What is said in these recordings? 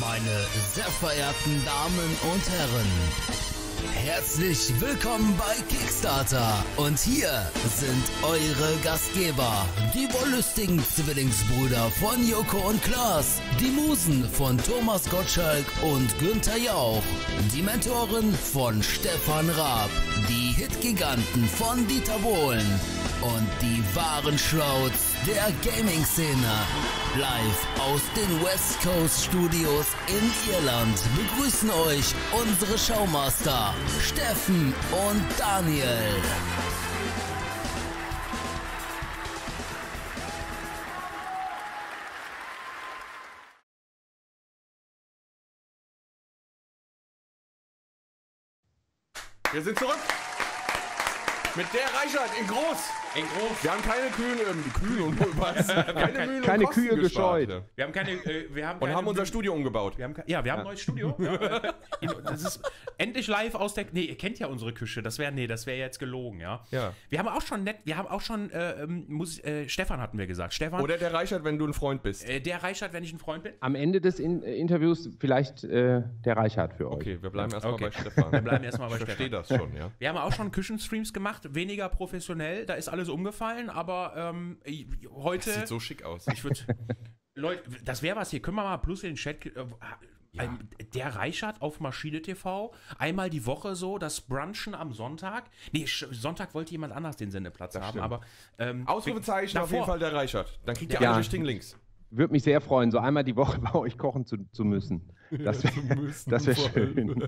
Meine sehr verehrten Damen und Herren, herzlich willkommen bei Kickstarter. Und hier sind eure Gastgeber, die wollüstigen Zwillingsbrüder von Joko und Klaas, die Musen von Thomas Gottschalk und Günther Jauch, die Mentoren von Stefan Raab, die Hitgiganten von Dieter Bohlen und die wahren Schlouts der Gaming-Szene. Live aus den West Coast Studios in Irland begrüßen euch unsere Showmaster Steffen und Daniel. Wir sind zurück mit der Reichert in groß. In groß. Wir haben keine Kühe und was? Keine Mühen keine und Kosten Kühe gespart. gescheut. Wir haben keine, Und haben unser Studio umgebaut. Wir haben ein neues Studio. Das ist endlich live aus der. Nee, ihr kennt ja unsere Küche. Das wäre jetzt gelogen, ja. Ja. Wir haben auch schon Stefan hatten wir gesagt. Stefan. Oder der Reichert, wenn du ein Freund bist. Der Reichert, wenn ich ein Freund bin. Am Ende des Interviews vielleicht der Reichert für euch. Okay, wir bleiben erstmal Okay. bei Stefan. Wir bleiben erstmal bei Ich verstehe Stefan. das schon, ja. Wir haben auch schon Küchenstreams gemacht, weniger professionell, da ist alles umgefallen, aber heute. Das sieht so schick aus. Ich würde. Leute, das wäre was hier. Können wir mal plus in den Chat. Der Reichert auf Maschine TV. Einmal die Woche so, das Brunchen am Sonntag. Nee, Sonntag wollte jemand anders den Sendeplatz Das haben, stimmt. aber. Ausrufezeichen auf jeden Fall der Reichert. Dann kriegt ihr Ja. alle richtigen Links. Würde mich sehr freuen, so einmal die Woche bei euch kochen zu müssen. Das wäre schön.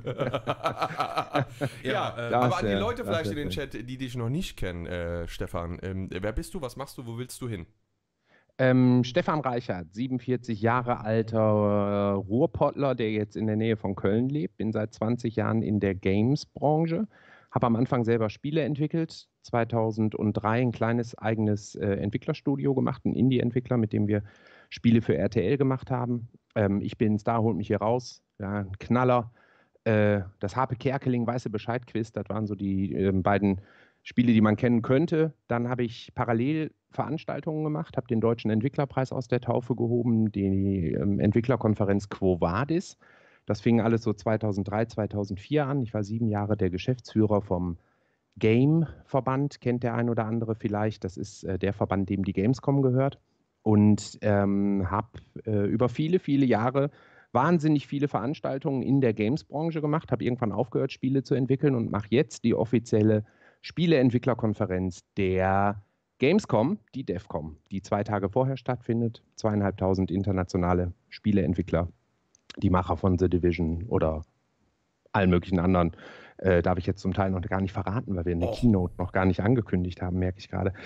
Ja, das aber an die wär- Leute das vielleicht wär in den Chat, die dich noch nicht kennen, Stefan. Wer bist du, was machst du, wo willst du hin? Stefan Reichert, 47 Jahre alter Ruhrpottler, der jetzt in der Nähe von Köln lebt. Bin seit 20 Jahren in der Games-Branche. Habe am Anfang selber Spiele entwickelt. 2003 ein kleines eigenes Entwicklerstudio gemacht, ein Indie-Entwickler, mit dem wir Spiele für RTL gemacht haben. Ich bin Star, holt mich hier raus. Ja, ein Knaller. Das Harpe Kerkeling, Weiße Bescheid-Quiz, das waren so die beiden Spiele, die man kennen könnte. Dann habe ich parallel Veranstaltungen gemacht, habe den Deutschen Entwicklerpreis aus der Taufe gehoben, die Entwicklerkonferenz Quo Vadis. Das fing alles so 2003, 2004 an. Ich war 7 Jahre der Geschäftsführer vom Game-Verband, kennt der ein oder andere vielleicht. Das ist der Verband, dem die Gamescom gehört. Und habe über viele, viele Jahre wahnsinnig viele Veranstaltungen in der Games-Branche gemacht, habe irgendwann aufgehört, Spiele zu entwickeln und mache jetzt die offizielle Spieleentwicklerkonferenz der Gamescom, die DevCom, die 2 Tage vorher stattfindet. 2.500 internationale Spieleentwickler, die Macher von The Division oder allen möglichen anderen. Darf ich jetzt zum Teil noch gar nicht verraten, weil wir in der Keynote noch gar nicht angekündigt haben, merke ich gerade.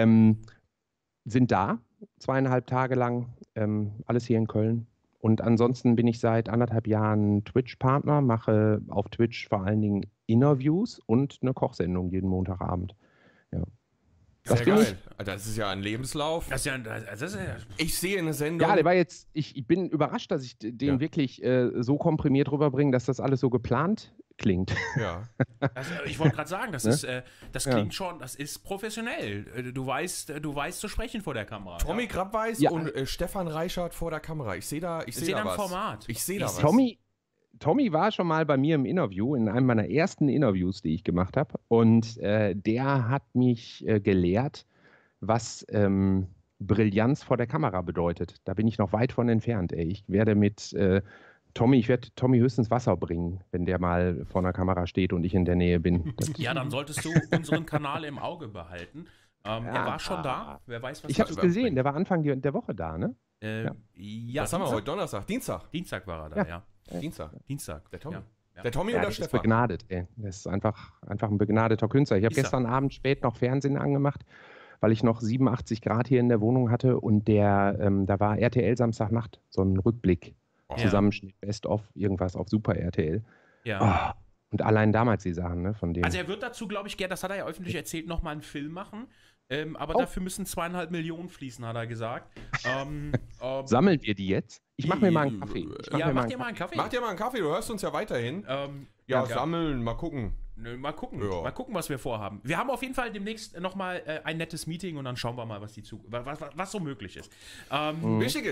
Sind da 2,5 Tage lang, alles hier in Köln. Und ansonsten bin ich seit 1,5 Jahren Twitch-Partner, mache auf Twitch vor allen Dingen Interviews und eine Kochsendung jeden Montagabend. Ja. Sehr geil. Das ist ja ein Lebenslauf. Das ist ja Ich sehe eine Sendung. Ja, der war jetzt, ich bin überrascht, dass ich den wirklich so komprimiert rüberbringe, dass das alles so geplant klingt. Ja. ich wollte gerade sagen, das klingt schon, das ist professionell. Du weißt zu sprechen vor der Kamera. Tommy Krabweis Ja. und Stefan Reichert vor der Kamera. Ich sehe da sehe da ein was. Format. Ich sehe da was. Tommy war schon mal bei mir im Interview, in einem meiner ersten Interviews, die ich gemacht habe. Und der hat mich gelehrt, was Brillanz vor der Kamera bedeutet. Da bin ich noch weit von entfernt. Ey. Ich werde Tommy höchstens Wasser bringen, wenn der mal vor einer Kamera steht und ich in der Nähe bin. Ja, dann solltest du unseren Kanal im Auge behalten. Er war schon da. Wer weiß, was Ich habe es gesehen, der war Anfang der Woche da, ne? Ja, Was haben wir heute? Donnerstag? Dienstag? Dienstag war er da, ja. Dienstag. Der Tommy. Ja. Der Tommy Ja, oder der ist Stefan? begnadet, ey. Der ist einfach ein begnadeter Künstler. Ich habe Ist er. gestern Abend spät noch Fernsehen angemacht, weil ich noch 87 Grad hier in der Wohnung hatte und da war RTL Samstagnacht, so ein Rückblick, Zusammenschnitt, Best-of, irgendwas auf Super RTL. Ja. Oh, und allein damals die Sachen, ne, von dem. Also er wird dazu, glaube ich, gerne, das hat er ja öffentlich erzählt, nochmal einen Film machen. Aber dafür müssen 2,5 Millionen fließen, hat er gesagt. Sammeln wir die jetzt? Ich mache mir mal einen Kaffee. Mach dir mal einen Kaffee. Mach dir mal einen Kaffee, du hörst uns ja weiterhin. Sammeln, mal gucken. Mal gucken. Ja. Mal gucken, was wir vorhaben. Wir haben auf jeden Fall demnächst nochmal ein nettes Meeting und dann schauen wir mal, was so möglich ist. Wichtig ist,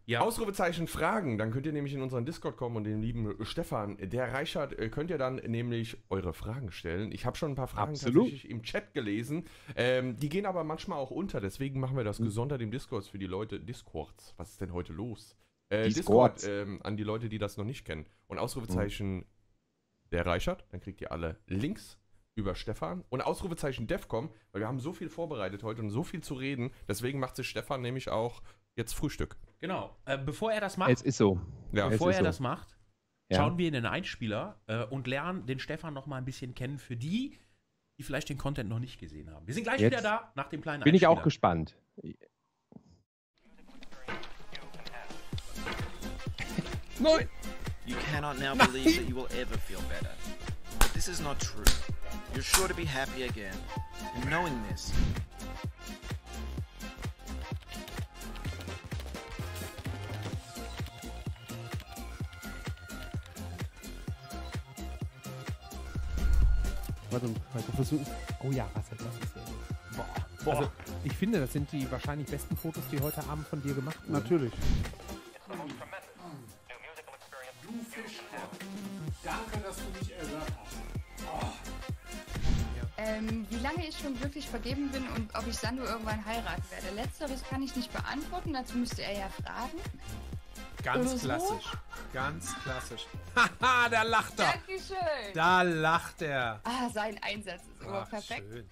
Ja. Ausrufezeichen Fragen, dann könnt ihr nämlich in unseren Discord kommen und den lieben Stefan, der Reichert, könnt ihr dann nämlich eure Fragen stellen. Ich habe schon ein paar Fragen tatsächlich im Chat gelesen. Die gehen aber manchmal auch unter, deswegen machen wir das gesondert im Discord für die Leute. Discords, was ist denn heute los? Discord an die Leute, die das noch nicht kennen. Und Ausrufezeichen der Reichert, dann kriegt ihr alle Links über Stefan. Und Ausrufezeichen Defcom, weil wir haben so viel vorbereitet heute und so viel zu reden. Deswegen macht sich Stefan nämlich auch jetzt Frühstück. Genau. Bevor er das macht, Es ist so. Ja. bevor er so. das macht, Ja. schauen wir in den Einspieler und lernen den Stefan noch mal ein bisschen kennen für die vielleicht den Content noch nicht gesehen haben. Wir sind gleich Jetzt wieder da nach dem kleinen Bin ich Einspieler. auch gespannt. Nein! You cannot now believe that you will ever feel better. But this is not true. You're sure to be happy again. And knowing this, Also versuchen. Oh ja, Rassel, das ist sehr gut. Boah. Also, ich finde, das sind die wahrscheinlich besten Fotos, die heute Abend von dir gemacht wurden. Natürlich. Danke, dass du mich erhört hast. Wie lange ich schon glücklich vergeben bin und ob ich Sandro irgendwann heiraten werde. Letzteres kann ich nicht beantworten, dazu müsste er ja fragen. Ganz Oder so? klassisch. Ganz klassisch. Haha, da lacht er. Dankeschön. Da lacht er. Sein Einsatz ist immer Ach, perfekt. schön.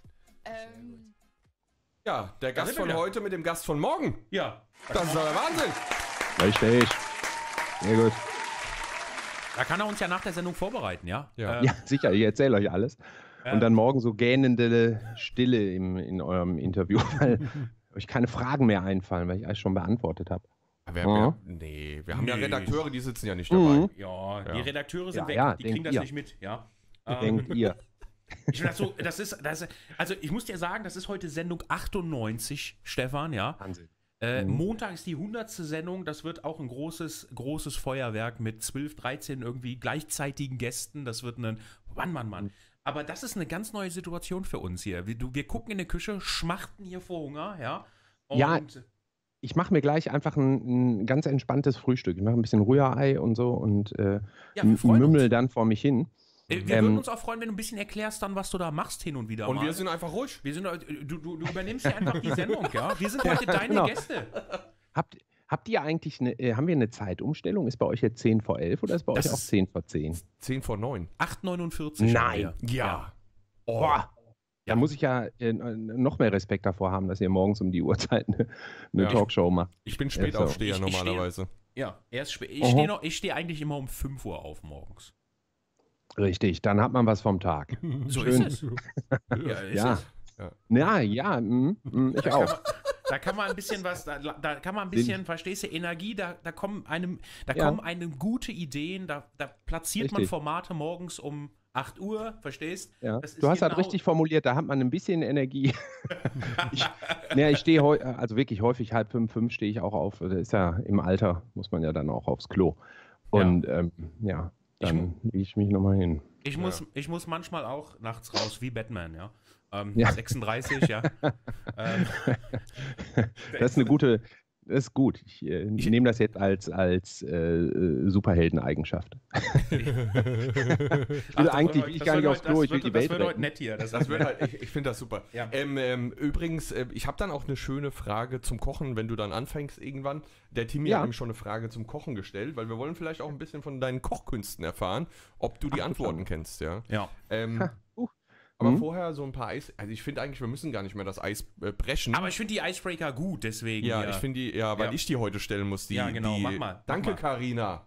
Ja, der Gast sind wir von wieder. heute mit dem Gast von morgen. Ja. Das ist aber Wahnsinn. Richtig. Sehr gut. Da kann er uns ja nach der Sendung vorbereiten, ja? Ja. Ja, sicher, ich erzähle euch alles. Und dann morgen so gähnende Stille in eurem Interview, weil euch keine Fragen mehr einfallen, weil ich alles schon beantwortet habe. Wir haben ja Nee. Redakteure, die sitzen ja nicht dabei. Ja, die Ja. Redakteure sind Ja, weg, ja, die kriegen denkt das ihr. nicht mit, ja. Denkt ihr? Ich finde das so, also ich muss dir sagen, das ist heute Sendung 98, Stefan, ja. Wahnsinn. Montag ist die 100. Sendung, das wird auch ein großes Feuerwerk mit 12, 13 irgendwie gleichzeitigen Gästen, das wird ein, Mann. Aber das ist eine ganz neue Situation für uns hier. Wir gucken in die Küche, schmachten hier vor Hunger, ja. Und Ja. Ich mache mir gleich einfach ein ganz entspanntes Frühstück. Ich mache ein bisschen Rührei und so und ja, wir freuen mümmel uns. dann vor mich hin. Wir würden uns auch freuen, wenn du ein bisschen erklärst dann, was du da machst hin und wieder Und mal. wir sind einfach ruhig. Du übernimmst ja einfach die Sendung, ja? Wir sind heute deine genau. Gäste. Habt ihr eigentlich haben wir eine Zeitumstellung? Ist bei euch jetzt 10 vor 11 oder ist bei Das euch auch ist- 10 vor 10? 10 vor 9. 8,49. Nein. haben wir. Ja. Boah. Da muss ich ja noch mehr Respekt davor haben, dass ihr morgens um die Uhrzeit eine Ja. Talkshow macht. Ich bin Spätaufsteher Ich normalerweise. Ja, erst spät. Aha. Ich stehe eigentlich immer um 5 Uhr auf morgens. Richtig, dann hat man was vom Tag. So Schön. ist es. Ja, ist Ja. es. Ich auch. Da kann man ein bisschen was, da kann man ein bisschen, verstehst du, Energie, da kommen einem gute Ideen, da platziert man Richtig. Formate morgens um 8 Uhr, verstehst? Ja. Das ist Du hast halt genau- richtig formuliert, da hat man ein bisschen Energie. ich stehe also wirklich häufig 4:30, stehe ich auch auf. Das ist ja im Alter, muss man ja dann auch aufs Klo. Und dann lege ich mich nochmal hin. Ich muss manchmal auch nachts raus, wie Batman, ja. Ja. 36, ja. Das ist eine gute, das ist gut. Ich nehme das jetzt als Superheldeneigenschaft. Ich will gar nicht aufs Klo, ich will die Welt Das wird heute retten. nett hier. Das wird halt, ich finde das super. Ja. Übrigens, ich habe dann auch eine schöne Frage zum Kochen, wenn du dann anfängst irgendwann. Der Timmy Ja. hat nämlich schon eine Frage zum Kochen gestellt, weil wir wollen vielleicht auch ein bisschen von deinen Kochkünsten erfahren, ob du die Antworten kennst, ja. Ja. Aber vorher so ein paar Eis. Also ich finde eigentlich, wir müssen gar nicht mehr das Eis brechen. Aber ich finde die Icebreaker gut, deswegen. ja, ich finde die, weil Ja. ich die heute stellen muss. Ja, genau, mach mal. Danke, Karina.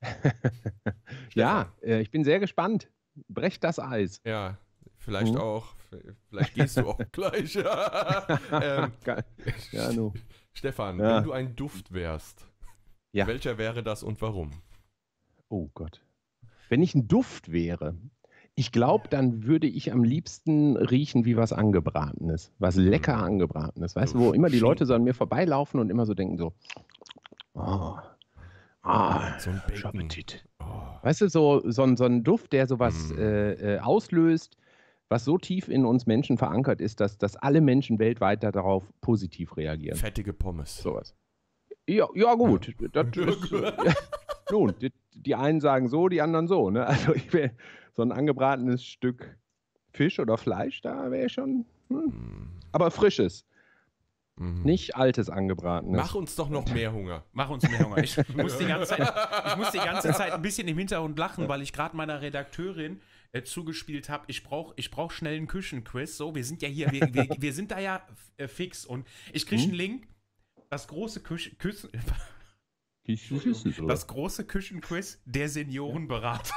Ja, ich bin sehr gespannt. Brecht das Eis. Ja, vielleicht auch. Vielleicht gehst du auch gleich. Geil. Ja, nu. Stefan, Ja. wenn du ein Duft wärst, Ja. welcher wäre das und warum? Oh Gott. Wenn ich ein Duft wäre, ich glaube, dann würde ich am liebsten riechen wie was Angebratenes. Was lecker Angebratenes. Weißt du, wo immer die Leute so an mir vorbeilaufen und immer so denken so, So ein Appetit. Weißt du, so ein Duft, der sowas auslöst, was so tief in uns Menschen verankert ist, dass alle Menschen weltweit darauf positiv reagieren. Fettige Pommes. Sowas. Ja, gut. Das ist, nun, die einen sagen so, die anderen so. Ne? Also ich will so ein angebratenes Stück Fisch oder Fleisch, da wäre schon. Aber frisches. Nicht altes angebratenes. Mach uns doch noch mehr Hunger. Mach uns mehr Hunger. Ich muss die ganze Zeit ein bisschen im Hintergrund lachen, weil ich gerade meiner Redakteurin zugespielt habe. Ich brauch schnell einen Küchenquiz. So, wir sind ja hier, wir sind da ja fix. Und ich kriege einen Link. Das große Küchenquiz der Seniorenberater.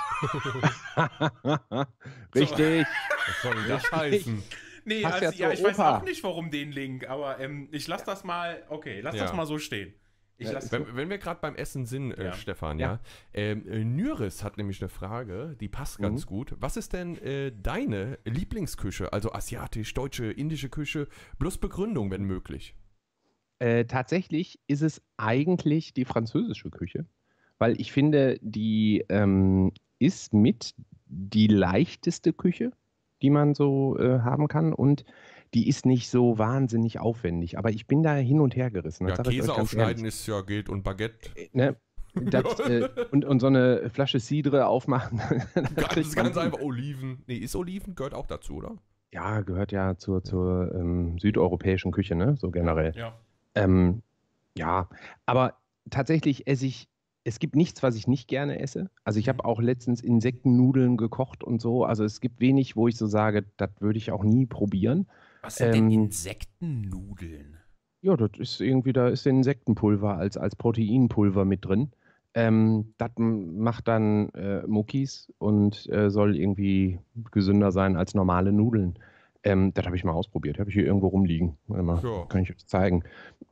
Richtig. Was soll denn das heißen? Nee, also, ja, ich weiß auch nicht, warum den Link, aber ich lass das mal, das mal so stehen. Wenn wir gerade beim Essen sind, Stefan, Nyris hat nämlich eine Frage, die passt ganz gut. Was ist denn deine Lieblingsküche? Also asiatisch, deutsche, indische Küche, plus Begründung, wenn möglich. Tatsächlich ist es eigentlich die französische Küche, weil ich finde, die ist mit die leichteste Küche, die man so haben kann, und die ist nicht so wahnsinnig aufwendig. Aber ich bin da hin und her gerissen. Ja, Käse aufschneiden ist ja geht und Baguette. Ne? Und so eine Flasche Cidre aufmachen. Das ist ganz einfach. Oliven. Nee, ist Oliven? Gehört auch dazu, oder? Ja, gehört ja zur südeuropäischen Küche, ne? So generell. Ja. Ja, aber tatsächlich es gibt nichts, was ich nicht gerne esse. Also ich habe auch letztens Insektennudeln gekocht und so. Also es gibt wenig, wo ich so sage, das würde ich auch nie probieren. Was sind denn Insektennudeln? Ja, das ist irgendwie, da ist Insektenpulver als Proteinpulver mit drin. Das macht dann Muckis und soll irgendwie gesünder sein als normale Nudeln. Das habe ich mal ausprobiert. Habe ich hier irgendwo rumliegen. Ja. Kann ich euch zeigen.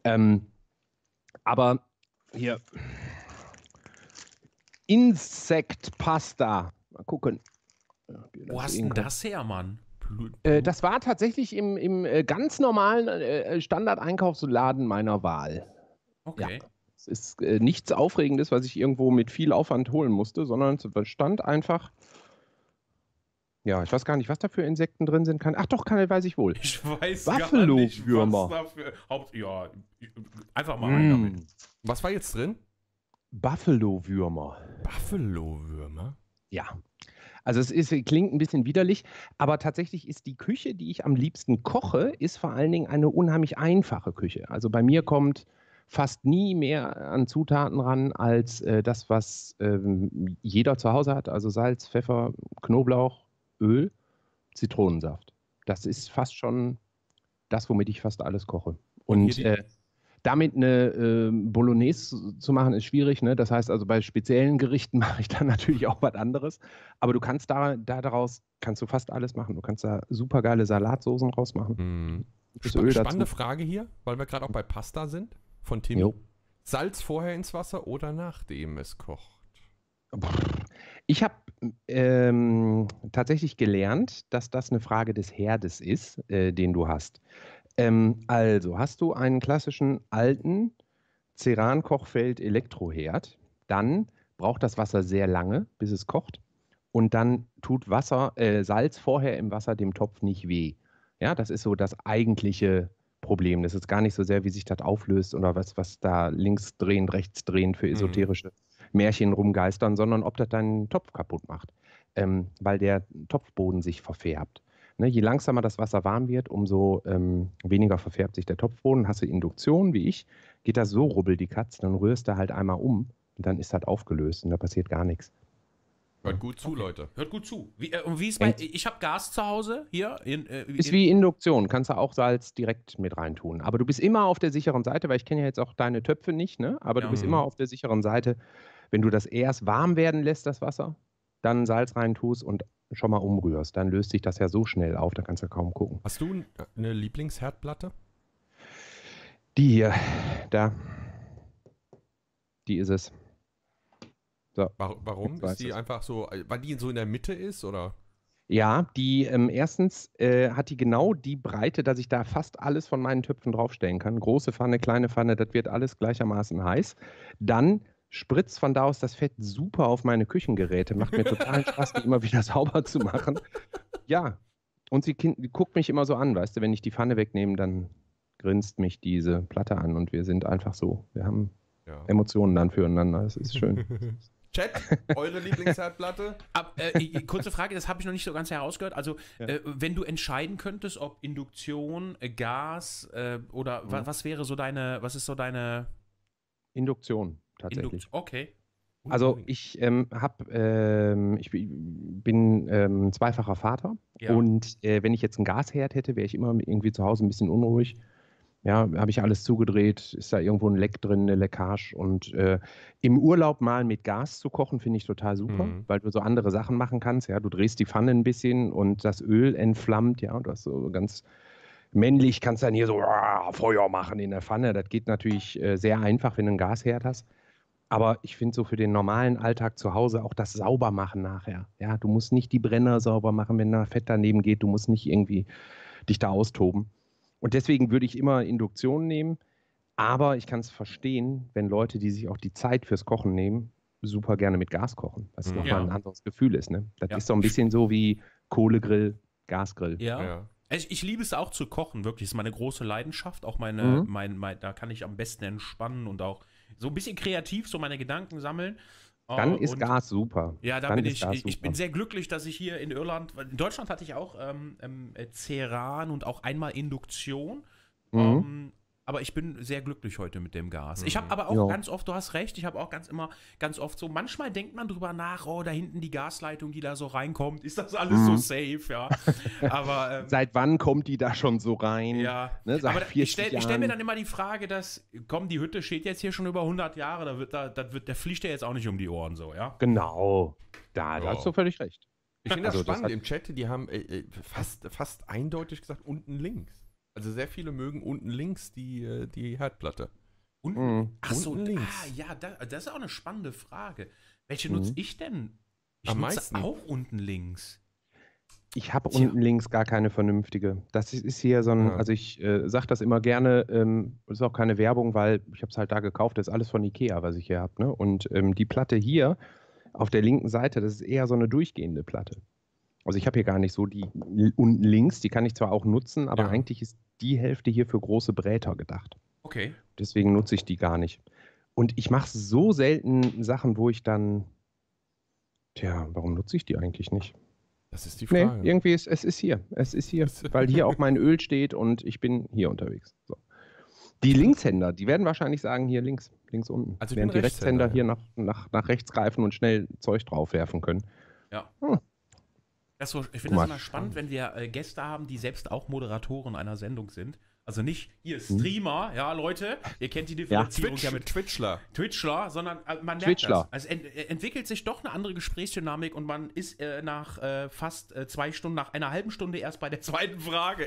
Aber hier. Insektpasta. Mal gucken. Wo hast denn das her, Mann? Das war tatsächlich im ganz normalen Standard-Einkaufsladen meiner Wahl. Okay. Ja. Es ist nichts Aufregendes, was ich irgendwo mit viel Aufwand holen musste, sondern es stand einfach. Ja, ich weiß gar nicht, was da für Insekten drin sind. Ach doch, weiß ich wohl. Ich weiß Buffalo gar nicht, Würmer. was dafür... Ja, einfach mal rein damit. Was war jetzt drin? Buffalo-Würmer. Buffalo-Würmer? Ja. Also klingt ein bisschen widerlich, aber tatsächlich ist die Küche, die ich am liebsten koche, ist vor allen Dingen eine unheimlich einfache Küche. Also bei mir kommt fast nie mehr an Zutaten ran als das, was jeder zu Hause hat. Also Salz, Pfeffer, Knoblauch, Öl, Zitronensaft. Das ist fast schon das, womit ich fast alles koche. Und damit eine Bolognese zu machen, ist schwierig. Ne? Das heißt also, bei speziellen Gerichten mache ich dann natürlich auch was anderes. Aber du kannst daraus kannst du fast alles machen. Du kannst da super geile Salatsoßen rausmachen. Spannende Frage hier, weil wir gerade auch bei Pasta sind, von Tim. Jo. Salz vorher ins Wasser oder nachdem es kocht? Ich habe tatsächlich gelernt, dass das eine Frage des Herdes ist, den du hast. Also, hast du einen klassischen alten Ceran-Kochfeld-Elektroherd, dann braucht das Wasser sehr lange, bis es kocht. Und dann tut Salz vorher im Wasser dem Topf nicht weh. Ja, das ist so das eigentliche Problem. Das ist gar nicht so sehr, wie sich das auflöst oder was da links drehend, rechts drehend für esoterische Märchen rumgeistern, sondern ob das deinen Topf kaputt macht, weil der Topfboden sich verfärbt. Ne, je langsamer das Wasser warm wird, umso weniger verfärbt sich der Topfboden. Hast du Induktion, wie ich, geht das so rubbel die Katz, dann rührst du halt einmal um und dann ist das aufgelöst und da passiert gar nichts. Hört gut zu, Leute. Hört gut zu. Wie ist ich habe Gas zu Hause hier. Ist wie Induktion, kannst du auch Salz direkt mit reintun. Aber du bist immer auf der sicheren Seite, weil ich kenne ja jetzt auch deine Töpfe nicht, ne? Aber du bist immer auf der sicheren Seite, wenn du das erst warm werden lässt, das Wasser, dann Salz reintust und schon mal umrührst. Dann löst sich das ja so schnell auf, da kannst du kaum gucken. Hast du eine Lieblingsherdplatte? Die hier, da. Die ist es. So. Warum? Ist die einfach so, weil die so in der Mitte ist, oder? Ja, die erstens hat die genau die Breite, dass ich da fast alles von meinen Töpfen draufstellen kann. Große Pfanne, kleine Pfanne, das wird alles gleichermaßen heiß. Dann spritzt von da aus das Fett super auf meine Küchengeräte. Macht mir total Spaß, die immer wieder sauber zu machen. Ja, und sie guckt mich immer so an, weißt du, wenn ich die Pfanne wegnehme, dann grinst mich diese Platte an und wir sind einfach so. Wir haben Emotionen dann füreinander. Das ist schön. Chat, eure Lieblingsherdplatte? Kurze Frage, das habe ich noch nicht so ganz herausgehört. Also, wenn du entscheiden könntest, ob Induktion, Gas oder was wäre so was ist so deine Induktion, tatsächlich. Okay. Also ich bin zweifacher Vater und wenn ich jetzt einen Gasherd hätte, wäre ich immer irgendwie zu Hause ein bisschen unruhig. Ja, habe ich alles zugedreht, ist da irgendwo ein Leck drin, eine Leckage und im Urlaub mal mit Gas zu kochen, finde ich total super, weil du so andere Sachen machen kannst. Ja, du drehst die Pfanne ein bisschen und das Öl entflammt, ja, du hast so ganz männlich, kannst dann hier so Feuer machen in der Pfanne. Das geht natürlich sehr einfach, wenn du einen Gasherd hast. Aber ich finde so für den normalen Alltag zu Hause auch das Saubermachen nachher. Ja, du musst nicht die Brenner sauber machen, wenn da Fett daneben geht. Du musst nicht irgendwie dich da austoben. Und deswegen würde ich immer Induktion nehmen. Aber ich kann es verstehen, wenn Leute, die sich auch die Zeit fürs Kochen nehmen, super gerne mit Gas kochen. Was nochmal ein anderes Gefühl ist. Ne? Das ist so ein bisschen so wie Kohlegrill, Gasgrill. Ja. Ich liebe es auch zu kochen, wirklich. Das ist meine große Leidenschaft. Auch da kann ich am besten entspannen und auch so ein bisschen kreativ so meine Gedanken sammeln. Dann ist Gas super. Ja, da bin ich bin sehr glücklich, dass ich hier in Irland, in Deutschland hatte ich auch Ceran und auch einmal Induktion. Aber ich bin sehr glücklich heute mit dem Gas. Ich habe aber auch ganz oft, du hast recht, ich habe auch ganz oft so, manchmal denkt man drüber nach, da hinten die Gasleitung, die da so reinkommt, ist das alles so safe, ja. Aber seit wann kommt die da schon so rein? Ja, ne, aber ich stell mir dann immer die Frage, die Hütte steht jetzt hier schon über 100 Jahre, der fliegt ja jetzt auch nicht um die Ohren so, ja? Genau, da hast du völlig recht. Ich finde das spannend im Chat, die haben fast eindeutig gesagt, unten links. Also sehr viele mögen unten links die Herdplatte. Achso, links. Das ist auch eine spannende Frage. Welche nutze ich denn? Ich nutze auch unten links. Ich habe unten links gar keine vernünftige. Das ist hier so ein, also ich sage das immer gerne, das ist auch keine Werbung, weil ich habe es halt da gekauft, das ist alles von Ikea, was ich hier habe. Ne? Und die Platte hier auf der linken Seite, das ist eher so eine durchgehende Platte. Also ich habe hier gar nicht so die unten links, die kann ich zwar auch nutzen, aber eigentlich ist die Hälfte hier für große Bräter gedacht. Okay. Deswegen nutze ich die gar nicht. Und ich mache so selten Sachen, wo ich dann, warum nutze ich die eigentlich nicht? Das ist die Frage. Nee, irgendwie es ist hier, weil hier auch mein Öl steht und ich bin hier unterwegs. So. Die Linkshänder, die werden wahrscheinlich sagen, hier links unten. Also während die Rechtshänder hier nach rechts greifen und schnell Zeug draufwerfen können. Ja. Ich finde das immer spannend, wenn wir Gäste haben, die selbst auch Moderatoren einer Sendung sind. Also nicht hier Streamer, ja Leute, ihr kennt die Differenzierung mit Twitchler, sondern man merkt das. Also entwickelt sich doch eine andere Gesprächsdynamik und man ist nach fast 2 Stunden, nach einer halben Stunde erst bei der zweiten Frage.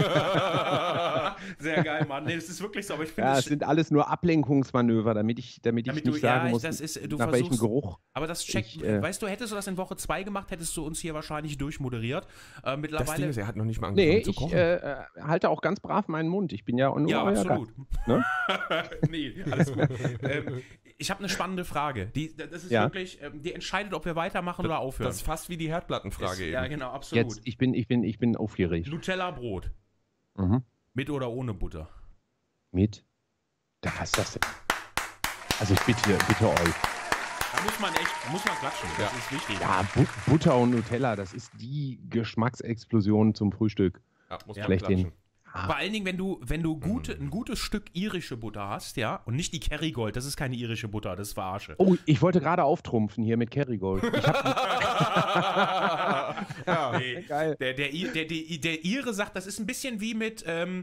Ja. Sehr geil, Mann. Nee, das ist wirklich so, aber ich finde es sind alles nur Ablenkungsmanöver, damit ich nicht sagen muss, nach welchem Geruch. Aber das checkt, weißt du, hättest du das in Woche 2 gemacht, hättest du uns hier wahrscheinlich durchmoderiert. Mittlerweile. Das Ding ist, er hat noch nicht mal angefangen zu kochen. Ich halte auch ganz brav meinen Mund. Ich bin ja nur euer absolut. Ne? Nee, alles gut. Ich habe eine spannende Frage. Das ist wirklich, die entscheidet, ob wir weitermachen oder aufhören. Das ist fast wie die Herdplattenfrage eben. Ja, genau, absolut. Jetzt, ich bin aufgeregt. Nutella-Brot. Mit oder ohne Butter? Mit? Was ist das denn? Also ich bitte euch. Da muss man klatschen, das ist wichtig. Ja, Butter und Nutella, das ist die Geschmacksexplosion zum Frühstück. Ja, muss man klatschen. Vor allen Dingen, wenn du ein gutes Stück irische Butter hast, ja, und nicht die Kerrygold, das ist keine irische Butter, das ist Verarsche. Oh, ich wollte gerade auftrumpfen hier mit Kerrygold. Nee, geil. Der Ire sagt, das ist ein bisschen wie mit,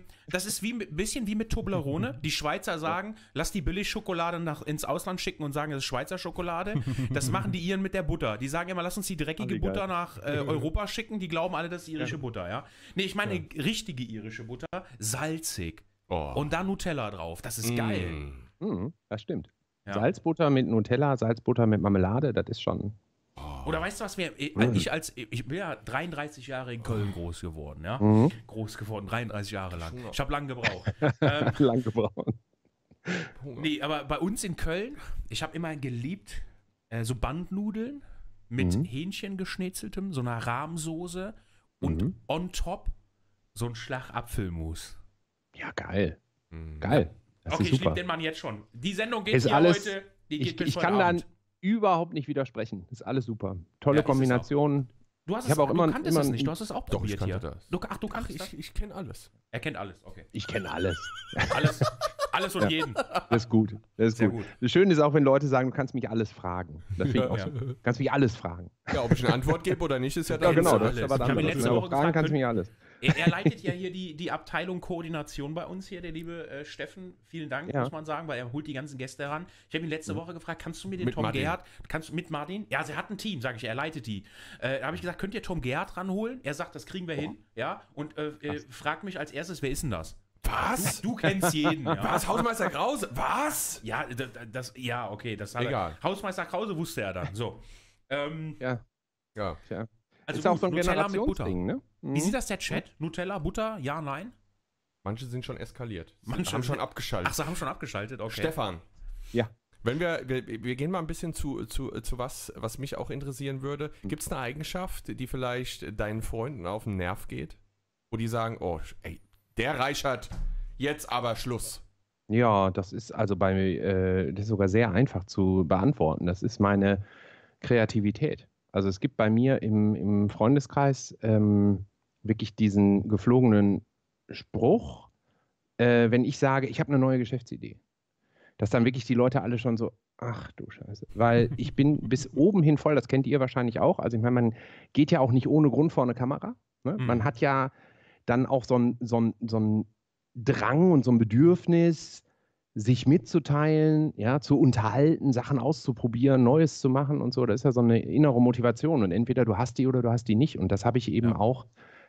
Toblerone. Die Schweizer sagen, lass die Billigschokolade ins Ausland schicken und sagen, das ist Schweizer Schokolade. Das machen die Iren mit der Butter. Die sagen immer, lass uns die dreckige Butter nach Europa schicken. Die glauben alle, das ist irische Butter, ja. Nee, ich meine richtige irische Butter, salzig. Und da Nutella drauf. Das ist geil. Das stimmt. Ja. Salzbutter mit Nutella, Salzbutter mit Marmelade, das ist schon... Oder weißt du was, ich bin ja 33 Jahre in Köln groß geworden, ja? Groß geworden, 33 Jahre lang. Ich habe lange gebraucht. Lang gebraucht. Nee, aber bei uns in Köln, ich habe immer geliebt, so Bandnudeln mit Hähnchen geschnetzeltem, so einer Rahmsoße und on top so ein Schlag Apfelmus. Ja, geil. Geil. Das okay, ist ich super. liebe den Mann jetzt schon. Die Sendung geht Ist hier alles, heute, die geht bis ich heute kann dann Abend. überhaupt nicht widersprechen. Ist alles super. Tolle Ja, ist es Kombination. Du hast Ich habe auch immer- kanntest immer- es nicht, du hast es auch Doch, ich probiert kannte hier. das. Du kanntest das? Ich kenne alles. Er kennt alles, okay. Ich kenne alles. Alles und jeden. Das ist gut. Das ist Sehr gut. gut. Das Schöne ist auch, wenn Leute sagen, du kannst mich alles fragen. Das finde ich auch Ja. so. Du kannst mich alles fragen. Ja, ob ich eine Antwort gebe oder nicht, ist ja Ja, dann genau. so. Das ist aber Ich habe ihn dann letzte Woche fragen gefragt, kannst du mich alles. Er leitet ja hier die Abteilung Koordination bei uns hier, der liebe Steffen. Vielen Dank, Ja. muss man sagen, weil er holt die ganzen Gäste heran. Ich habe ihn letzte Woche gefragt, kannst du mir den Mit Tom Martin. Gerhardt, kannst du mit Martin? Ja, er hat ein Team, sage ich, er leitet die. Da habe ich gesagt, könnt ihr Tom Gerhardt ranholen? Er sagt, das kriegen wir hin, ja, und fragt mich als erstes, wer ist denn das? Was? Du kennst jeden, ja. Was? Hausmeister Krause? Was? Ja, ja, okay, das hat Egal. er. Hausmeister Krause wusste er dann, so. Ja. Tja. Also ist auch so ein Nutella mit Butter. Generationsding, ne? Wie sieht das der Chat? Nutella, Butter, ja, nein? Manche sind schon eskaliert. Manche haben schon abgeschaltet. Ach, sie haben schon abgeschaltet, okay. Stefan. Ja. Wenn wir gehen mal ein bisschen zu was mich auch interessieren würde. Gibt es eine Eigenschaft, die vielleicht deinen Freunden auf den Nerv geht? Wo die sagen, oh, ey, der Reichert, jetzt aber Schluss. Ja, das ist also das ist sogar sehr einfach zu beantworten. Das ist meine Kreativität. Also es gibt bei mir im Freundeskreis wirklich diesen geflogenen Spruch, wenn ich sage, ich habe eine neue Geschäftsidee, dass dann wirklich die Leute alle schon so, ach du Scheiße, weil ich bin bis oben hin voll, das kennt ihr wahrscheinlich auch. Also ich meine, man geht ja auch nicht ohne Grund vor eine Kamera. Ne? Man hat ja dann auch so ein Drang und so ein Bedürfnis, sich mitzuteilen, ja, zu unterhalten, Sachen auszuprobieren, Neues zu machen und so. Das ist ja so eine innere Motivation und entweder du hast die oder du hast die nicht. Und das habe ich eben auch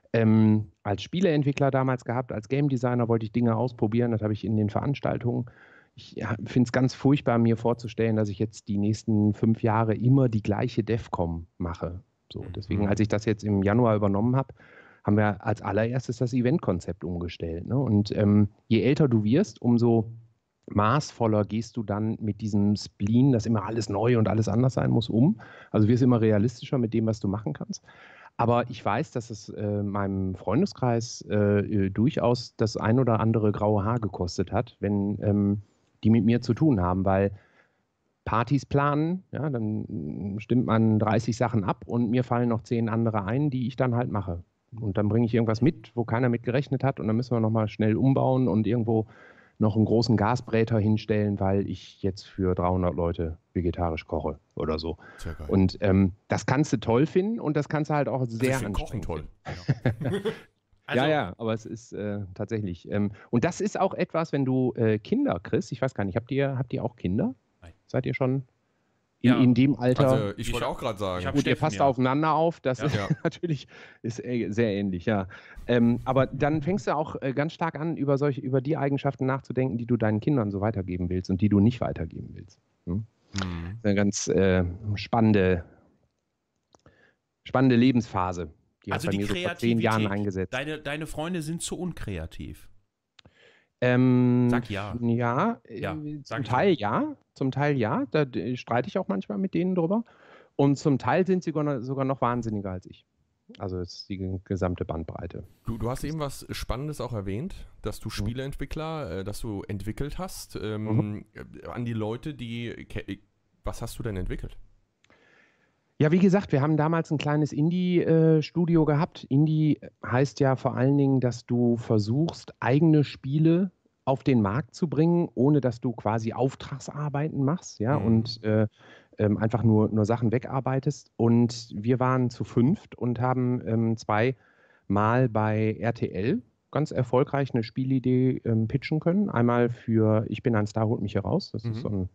als Spieleentwickler damals gehabt, als Game Designer wollte ich Dinge ausprobieren, das habe ich in den Veranstaltungen. Ich finde es ganz furchtbar, mir vorzustellen, dass ich jetzt die nächsten 5 Jahre immer die gleiche DEFCOM mache. So, deswegen, als ich das jetzt im Januar übernommen habe, haben wir als allererstes das Eventkonzept umgestellt. Ne? Und je älter du wirst, umso maßvoller gehst du dann mit diesem Spleen, dass immer alles neu und alles anders sein muss, um. Also wirst immer realistischer mit dem, was du machen kannst. Aber ich weiß, dass es meinem Freundeskreis durchaus das ein oder andere graue Haar gekostet hat, wenn die mit mir zu tun haben, weil Partys planen, ja, dann stimmt man 30 Sachen ab und mir fallen noch 10 andere ein, die ich dann halt mache. Und dann bringe ich irgendwas mit, wo keiner mit gerechnet hat und dann müssen wir nochmal schnell umbauen und irgendwo noch einen großen Gasbräter hinstellen, weil ich jetzt für 300 Leute vegetarisch koche oder so. Sehr geil. Und das kannst du toll finden und das kannst du halt auch sehr Kochen anstrengend toll. finden. Also, ja, aber es ist tatsächlich. Und das ist auch etwas, wenn du Kinder kriegst, ich weiß gar nicht, habt ihr auch Kinder? Nein. Seid ihr schon Ja. in dem Alter? Also ich wollte auch gerade sagen. ich hab Gut, ihr Steffen, passt ja. aufeinander auf, das Ja. ist Ja. natürlich sehr ähnlich, ja. Aber dann fängst du auch ganz stark an, über die Eigenschaften nachzudenken, die du deinen Kindern so weitergeben willst und die du nicht weitergeben willst. Eine ganz spannende Lebensphase. Die Also hat bei die mir so vor 10 Jahren Kreativität. eingesetzt. Deine Freunde sind zu unkreativ. Sag ja. Ja, Ja, sag zum ich Teil ja. Zum Teil ja. Da streite ich auch manchmal mit denen drüber. Und zum Teil sind sie sogar noch wahnsinniger als ich. Also es ist die gesamte Bandbreite. Du hast eben was Spannendes auch erwähnt, dass du Spieleentwickler, dass du entwickelt hast. An die Leute, was hast du denn entwickelt? Ja, wie gesagt, wir haben damals ein kleines Indie-Studio gehabt. Indie heißt ja vor allen Dingen, dass du versuchst, eigene Spiele auf den Markt zu bringen, ohne dass du quasi Auftragsarbeiten machst, ja, und einfach nur Sachen wegarbeitest. Und wir waren zu 5 und haben 2 Mal bei RTL ganz erfolgreich eine Spielidee pitchen können. Einmal für Ich bin ein Star, holt mich hier raus. Das ist so ein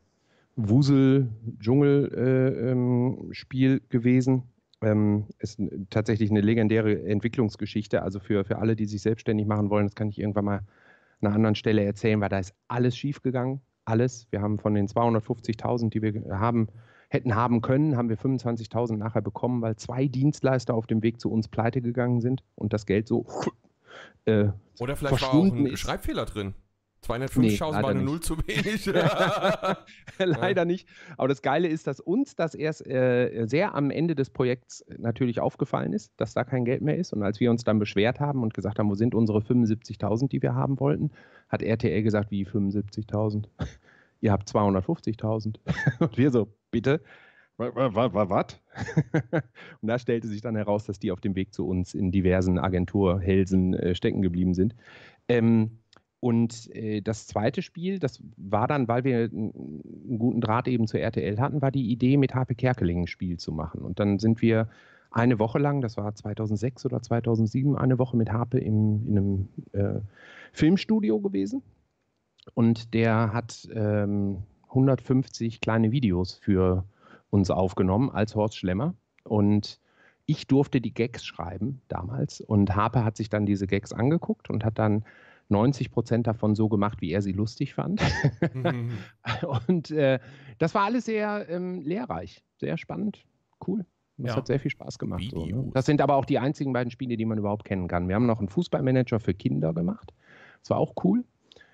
Wusel-Dschungel-Spiel gewesen. Ist tatsächlich eine legendäre Entwicklungsgeschichte. Also für alle, die sich selbstständig machen wollen, das kann ich irgendwann mal an einer anderen Stelle erzählen, weil da ist alles schiefgegangen. Alles. Wir haben von den 250.000, die wir hätten haben können, haben wir 25.000 nachher bekommen, weil 2 Dienstleister auf dem Weg zu uns pleite gegangen sind und das Geld so Oder vielleicht war auch ein Schreibfehler drin. 250.000 war eine Null zu wenig. Leider nicht. Aber das Geile ist, dass uns das erst sehr am Ende des Projekts natürlich aufgefallen ist, dass da kein Geld mehr ist. Und als wir uns dann beschwert haben und gesagt haben, wo sind unsere 75.000, die wir haben wollten, hat RTL gesagt, wie 75.000? Ihr habt 250.000. Und wir so, bitte? Was? Und da stellte sich dann heraus, dass die auf dem Weg zu uns in diversen Agenturhälsen stecken geblieben sind. Und das zweite Spiel, das war dann, weil wir einen guten Draht eben zur RTL hatten, war die Idee, mit Harpe Kerkeling ein Spiel zu machen. Und dann sind wir eine Woche lang, das war 2006 oder 2007, eine Woche mit Harpe in einem Filmstudio gewesen. Und der hat 150 kleine Videos für uns aufgenommen als Horst Schlemmer. Und ich durfte die Gags schreiben damals. Und Harpe hat sich dann diese Gags angeguckt und hat dann 90% davon so gemacht, wie er sie lustig fand. Und das war alles sehr lehrreich, sehr spannend, cool. Das hat sehr viel Spaß gemacht. So, ne? Das sind aber auch die einzigen beiden Spiele, die man überhaupt kennen kann. Wir haben noch einen Fußballmanager für Kinder gemacht. Das war auch cool.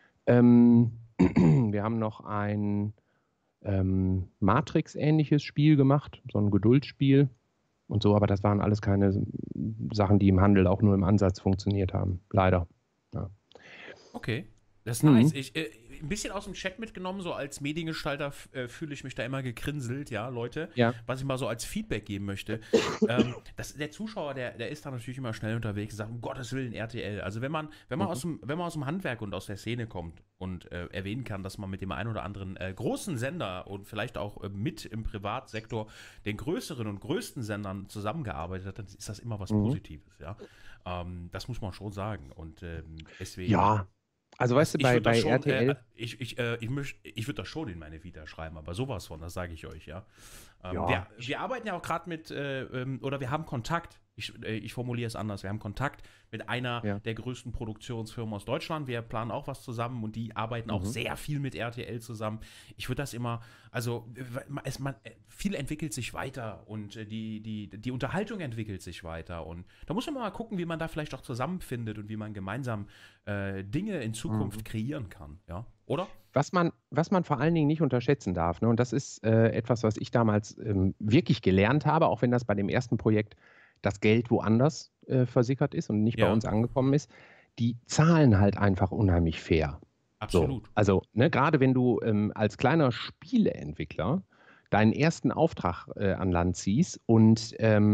Wir haben noch ein Matrix-ähnliches Spiel gemacht, so ein Geduldsspiel und so, aber das waren alles keine Sachen, die im Handel auch nur im Ansatz funktioniert haben. Leider. Ja. Okay, das ist nice. Ein bisschen aus dem Chat mitgenommen, so als Mediengestalter fühle ich mich da immer gegrinselt, ja, Leute, was ich mal so als Feedback geben möchte. Der Zuschauer, der ist da natürlich immer schnell unterwegs und sagt, um Gottes Willen, RTL. Also wenn man aus dem Handwerk und aus der Szene kommt und erwähnen kann, dass man mit dem einen oder anderen großen Sender und vielleicht auch mit im Privatsektor den größeren und größten Sendern zusammengearbeitet hat, dann ist das immer was Positives, ja. Das muss man schon sagen und deswegen... Ja. Also weißt du, bei RTL... Ich würde das schon in meine Vita schreiben, aber sowas von, das sage ich euch, ja. Wir arbeiten ja auch gerade mit, oder wir haben Kontakt, ich formuliere es anders, wir haben Kontakt mit einer der größten Produktionsfirmen aus Deutschland, wir planen auch was zusammen und die arbeiten auch sehr viel mit RTL zusammen. Ich würde das immer, also viel entwickelt sich weiter und die Unterhaltung entwickelt sich weiter und da muss man mal gucken, wie man da vielleicht auch zusammenfindet und wie man gemeinsam Dinge in Zukunft kreieren kann, ja, oder? Was man vor allen Dingen nicht unterschätzen darf, ne, und das ist etwas, was ich damals wirklich gelernt habe, auch wenn das bei dem ersten Projekt das Geld woanders versickert ist und nicht bei uns angekommen ist, die zahlen halt einfach unheimlich fair. Absolut. So, also gerade wenn du als kleiner Spieleentwickler deinen ersten Auftrag an Land ziehst und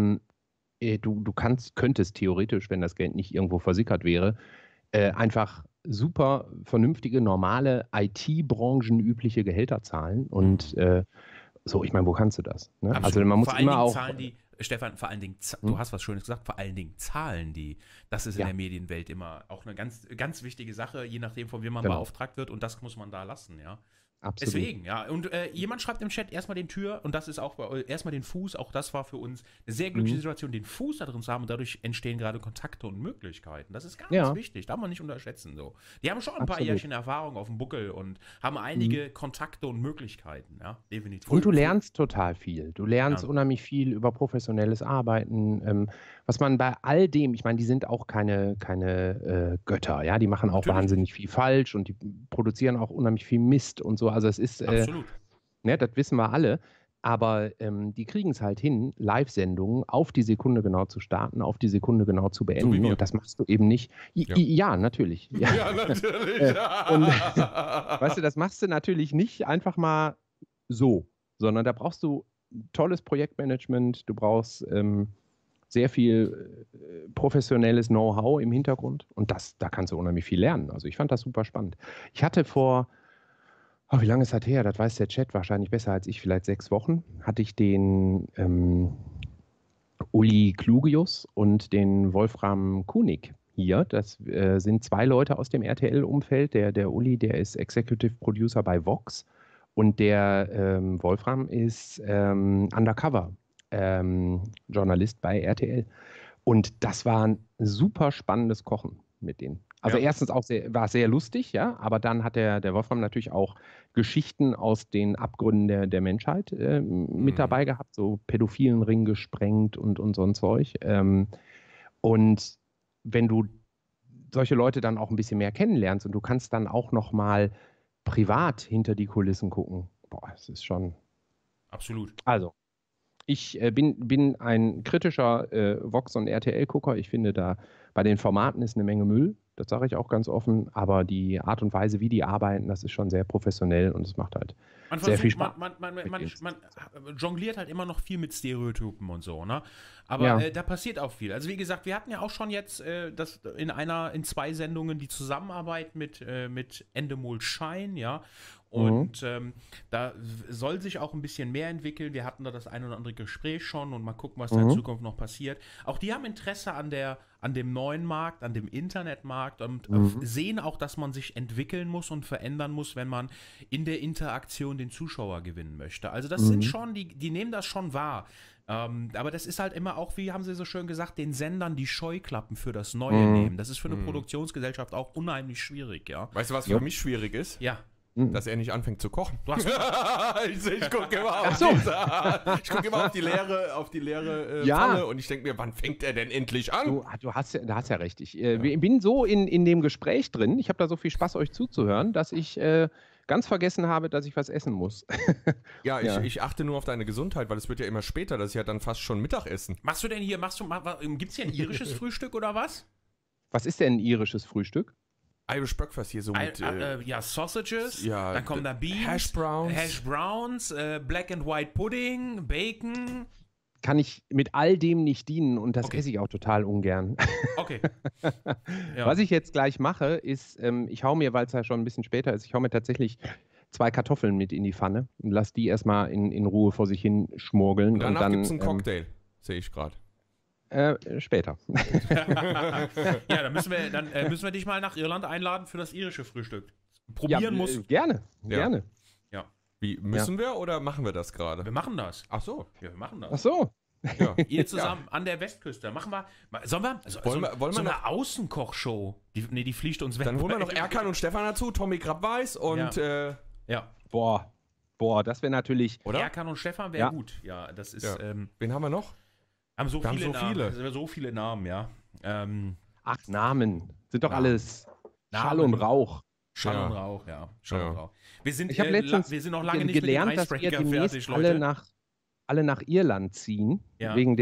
du könntest theoretisch, wenn das Geld nicht irgendwo versickert wäre, einfach super vernünftige, normale IT-branchenübliche Gehälter zahlen und so, ich meine, wo kannst du das? Ne? Also man muss immer auch... Stefan, vor allen Dingen, du hast was Schönes gesagt, vor allen Dingen zahlen die. Das ist in der Medienwelt immer auch eine ganz, ganz wichtige Sache, je nachdem, von wem man beauftragt wird und das muss man da lassen, ja. Absolut. Deswegen, ja. Und jemand schreibt im Chat erstmal den Tür und das ist auch erstmal den Fuß, auch das war für uns eine sehr glückliche Situation, den Fuß da drin zu haben und dadurch entstehen gerade Kontakte und Möglichkeiten. Das ist ganz wichtig, darf man nicht unterschätzen. So. Die haben schon ein paar Jährchen Erfahrung auf dem Buckel und haben einige Kontakte und Möglichkeiten, ja, definitiv. Und du lernst total viel. Du lernst unheimlich viel über professionelles Arbeiten, was man bei all dem, ich meine, die sind auch keine Götter, ja, die machen auch wahnsinnig viel falsch und die produzieren auch unheimlich viel Mist und so. Also es ist, absolut. Ne, das wissen wir alle, aber die kriegen es halt hin, Live-Sendungen auf die Sekunde genau zu starten, auf die Sekunde genau zu beenden und das machst du eben nicht. Ja, natürlich. Ja, natürlich. Und weißt du, das machst du natürlich nicht einfach mal so, sondern da brauchst du tolles Projektmanagement, du brauchst sehr viel professionelles Know-how im Hintergrund und da kannst du unheimlich viel lernen. Also ich fand das super spannend. Ich hatte wie lange ist das her? Das weiß der Chat wahrscheinlich besser als ich, vielleicht 6 Wochen, hatte ich den Uli Klugius und den Wolfram Kunig hier. Das sind 2 Leute aus dem RTL-Umfeld. Der Uli, der ist Executive Producer bei Vox und der Wolfram ist Undercover-Journalist bei RTL. Und das war ein super spannendes Kochen mit denen. Also erstens auch war sehr lustig, ja, aber dann hat der Wolfram natürlich auch Geschichten aus den Abgründen der Menschheit mit dabei gehabt, so pädophilen Ring gesprengt und so ein Zeug. Und wenn du solche Leute dann auch ein bisschen mehr kennenlernst und du kannst dann auch noch mal privat hinter die Kulissen gucken. Boah, es ist schon... Absolut. Also, ich bin ein kritischer Vox- und RTL-Gucker. Ich finde, da bei den Formaten ist eine Menge Müll. Das sage ich auch ganz offen. Aber die Art und Weise, wie die arbeiten, das ist schon sehr professionell und es macht halt sehr viel Spaß. Man jongliert halt immer noch viel mit Stereotypen und so, ne? Aber da passiert auch viel. Also wie gesagt, wir hatten ja auch schon jetzt das in 2 Sendungen die Zusammenarbeit mit Endemol Shine, ja. Und da soll sich auch ein bisschen mehr entwickeln. Wir hatten da das ein oder andere Gespräch schon und mal gucken, was da in Zukunft noch passiert. Auch die haben Interesse an dem neuen Markt, an dem Internetmarkt und sehen auch, dass man sich entwickeln muss und verändern muss, wenn man in der Interaktion den Zuschauer gewinnen möchte. Also das sind schon, die nehmen das schon wahr. Aber das ist halt immer auch, wie haben sie so schön gesagt, den Sendern die Scheuklappen für das Neue nehmen. Das ist für eine Produktionsgesellschaft auch unheimlich schwierig, ja. Weißt du, was für mich schwierig ist? Ja. Dass er nicht anfängt zu kochen. Du hast ich gucke immer, guck immer auf die leere Pfanne und ich denke mir, wann fängt er denn endlich an? Du hast ja recht. Ich bin so in dem Gespräch drin, ich habe da so viel Spaß, euch zuzuhören, dass ich ganz vergessen habe, dass ich was essen muss. Ich achte nur auf deine Gesundheit, weil es wird ja immer später, das ist ja dann fast schon Mittagessen. Machst du denn hier, gibt's hier ein irisches Frühstück oder was? Was ist denn ein irisches Frühstück? Irish Breakfast hier so mit... Sausages, ja, dann kommen da Beans, Hash Browns, Black and White Pudding, Bacon. Kann ich mit all dem nicht dienen und das esse ich auch total ungern. Okay. Ja. Was ich jetzt gleich mache, ist, ich hau mir, weil es ja schon ein bisschen später ist, ich hau mir tatsächlich 2 Kartoffeln mit in die Pfanne und lass die erstmal in Ruhe vor sich hin schmorgeln. Und danach gibt es einen Cocktail, sehe ich gerade. Später. Ja, dann müssen wir dich mal nach Irland einladen für das irische Frühstück. Probieren musst du. Gerne. Ja. Wie, müssen wir oder machen wir das gerade? Wir machen das. Ach so. Ja, wir machen das. Ach so. Ja. Ihr zusammen an der Westküste. Machen wir. Sollen wir wollen wir eine Außenkochshow? Die fliegt uns weg. Dann holen wir noch Erkan und Stefan dazu, Tommy Krabweis und Boah, das wäre natürlich. Oder? Erkan und Stefan wäre gut. Ja, das ist. Wen haben wir noch? Haben so viele Namen, ja. Ach, Namen. Sind doch alles Schall und Rauch. Schall und Rauch, ja. Schall und Rauch. Wir sind noch lange nicht gelernt, mit dem dass wir Icebreaker fertig, Leute. alle nach Irland ziehen, wegen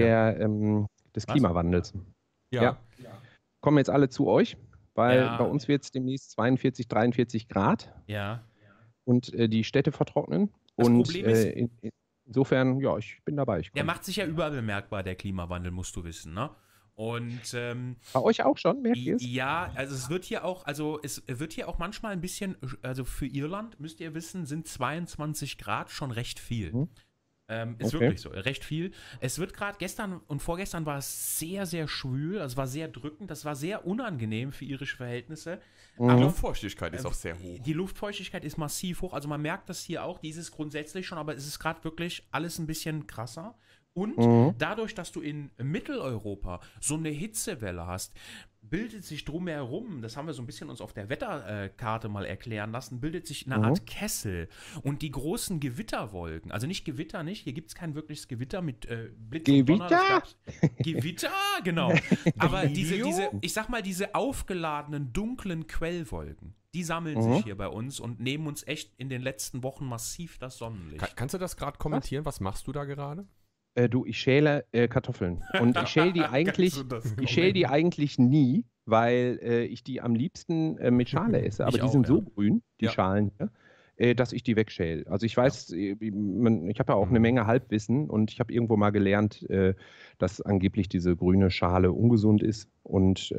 des Klimawandels. Ja. Kommen jetzt alle zu euch, weil bei uns wird es demnächst 42, 43 Grad. Ja. Und die Städte vertrocknen. Das Problem ist, insofern, ich bin dabei. Der macht sich ja überall bemerkbar, der Klimawandel, musst du wissen, ne? Und bei euch auch schon, merkt ihr es? Ja, also es wird hier auch manchmal ein bisschen, also für Irland, müsst ihr wissen, sind 22 Grad schon recht viel. Ist wirklich so, recht viel. Es wird gerade gestern und vorgestern war es sehr, sehr schwül, also war sehr drückend, das war sehr unangenehm für irische Verhältnisse. Die Luftfeuchtigkeit ist auch sehr hoch. Die Luftfeuchtigkeit ist massiv hoch, also man merkt das hier auch, dieses grundsätzlich schon, aber es ist gerade wirklich alles ein bisschen krasser. Und dadurch, dass du in Mitteleuropa so eine Hitzewelle hast, bildet sich drumherum, das haben wir so ein bisschen uns auf der Wetterkarte mal erklären lassen, bildet sich eine Art Kessel. Und die großen Gewitterwolken, also nicht, hier gibt es kein wirkliches Gewitter mit Blitz und Donner. Gewitter, genau. Aber ich sag mal, diese aufgeladenen, dunklen Quellwolken, die sammeln sich hier bei uns und nehmen uns echt in den letzten Wochen massiv das Sonnenlicht. Kannst du das gerade kommentieren? Was machst du da gerade? Ich schäle Kartoffeln. Und ich schäle die eigentlich nie, weil ich die am liebsten mit Schale esse. Aber die sind so grün, die Schalen hier, dass ich die wegschäle. Also ich weiß, ich habe ja auch eine Menge Halbwissen und ich habe irgendwo mal gelernt, dass angeblich diese grüne Schale ungesund ist und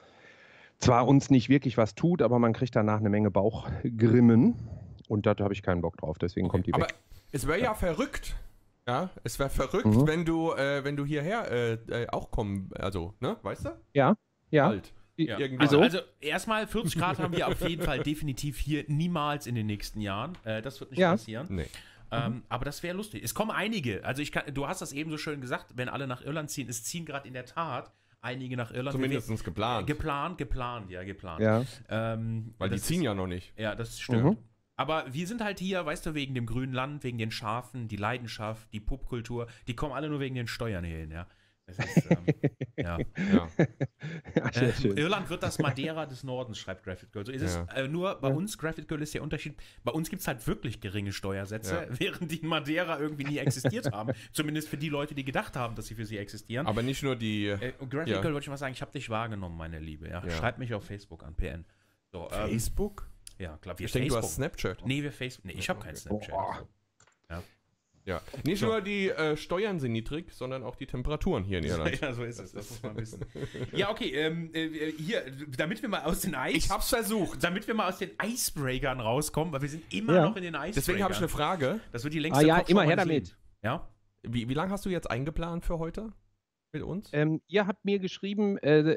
zwar uns nicht wirklich was tut, aber man kriegt danach eine Menge Bauchgrimmen und da habe ich keinen Bock drauf, deswegen kommt die weg. Aber es wäre ja verrückt. Ja, es wäre verrückt, wenn du hierher auch kommen, also, ne, weißt du? Ja. Halt. Ja. Also erstmal 40 Grad haben wir auf jeden Fall definitiv hier niemals in den nächsten Jahren. Das wird nicht passieren. Nee. Aber das wäre lustig. Es kommen einige. Also du hast das eben so schön gesagt, wenn alle nach Irland ziehen. Es ziehen gerade in der Tat einige nach Irland. Zumindest geplant. Geplant. Ja. Weil die ziehen ja noch nicht. Ja, das stimmt. Aber wir sind halt hier, weißt du, wegen dem grünen Land, wegen den Schafen, die Leidenschaft, die Popkultur, die kommen alle nur wegen den Steuern hierhin, ja. Ja. Sehr schön. Irland wird das Madeira des Nordens, schreibt Graphic Girl. So ist es. Nur bei uns, Graphic Girl ist der Unterschied, bei uns gibt es halt wirklich geringe Steuersätze, während die in Madeira irgendwie nie existiert haben. Zumindest für die Leute, die gedacht haben, dass sie für sie existieren. Aber nicht nur die... Graphic Girl wollte ich mal sagen, ich habe dich wahrgenommen, meine Liebe. Ja? Schreib mich auf Facebook an, PN. So, Facebook? Ja, klar. Ich denke, du hast Snapchat. Nee, wir Facebook. Nee, ich habe kein Snapchat. Ja. Nicht nur die Steuern sind niedrig, sondern auch die Temperaturen hier in Irland. Ja, so ist es. Das muss man wissen. Ja, okay. Hier, damit wir mal aus den Ich hab's versucht. Damit wir mal aus den Icebreakern rauskommen, weil wir sind immer noch in den Icebreakern. Deswegen habe ich eine Frage. Das wird die längste Talkshow immer her meines damit. Lebens. Ja? Wie lange hast du jetzt eingeplant für heute mit uns? Ihr habt mir geschrieben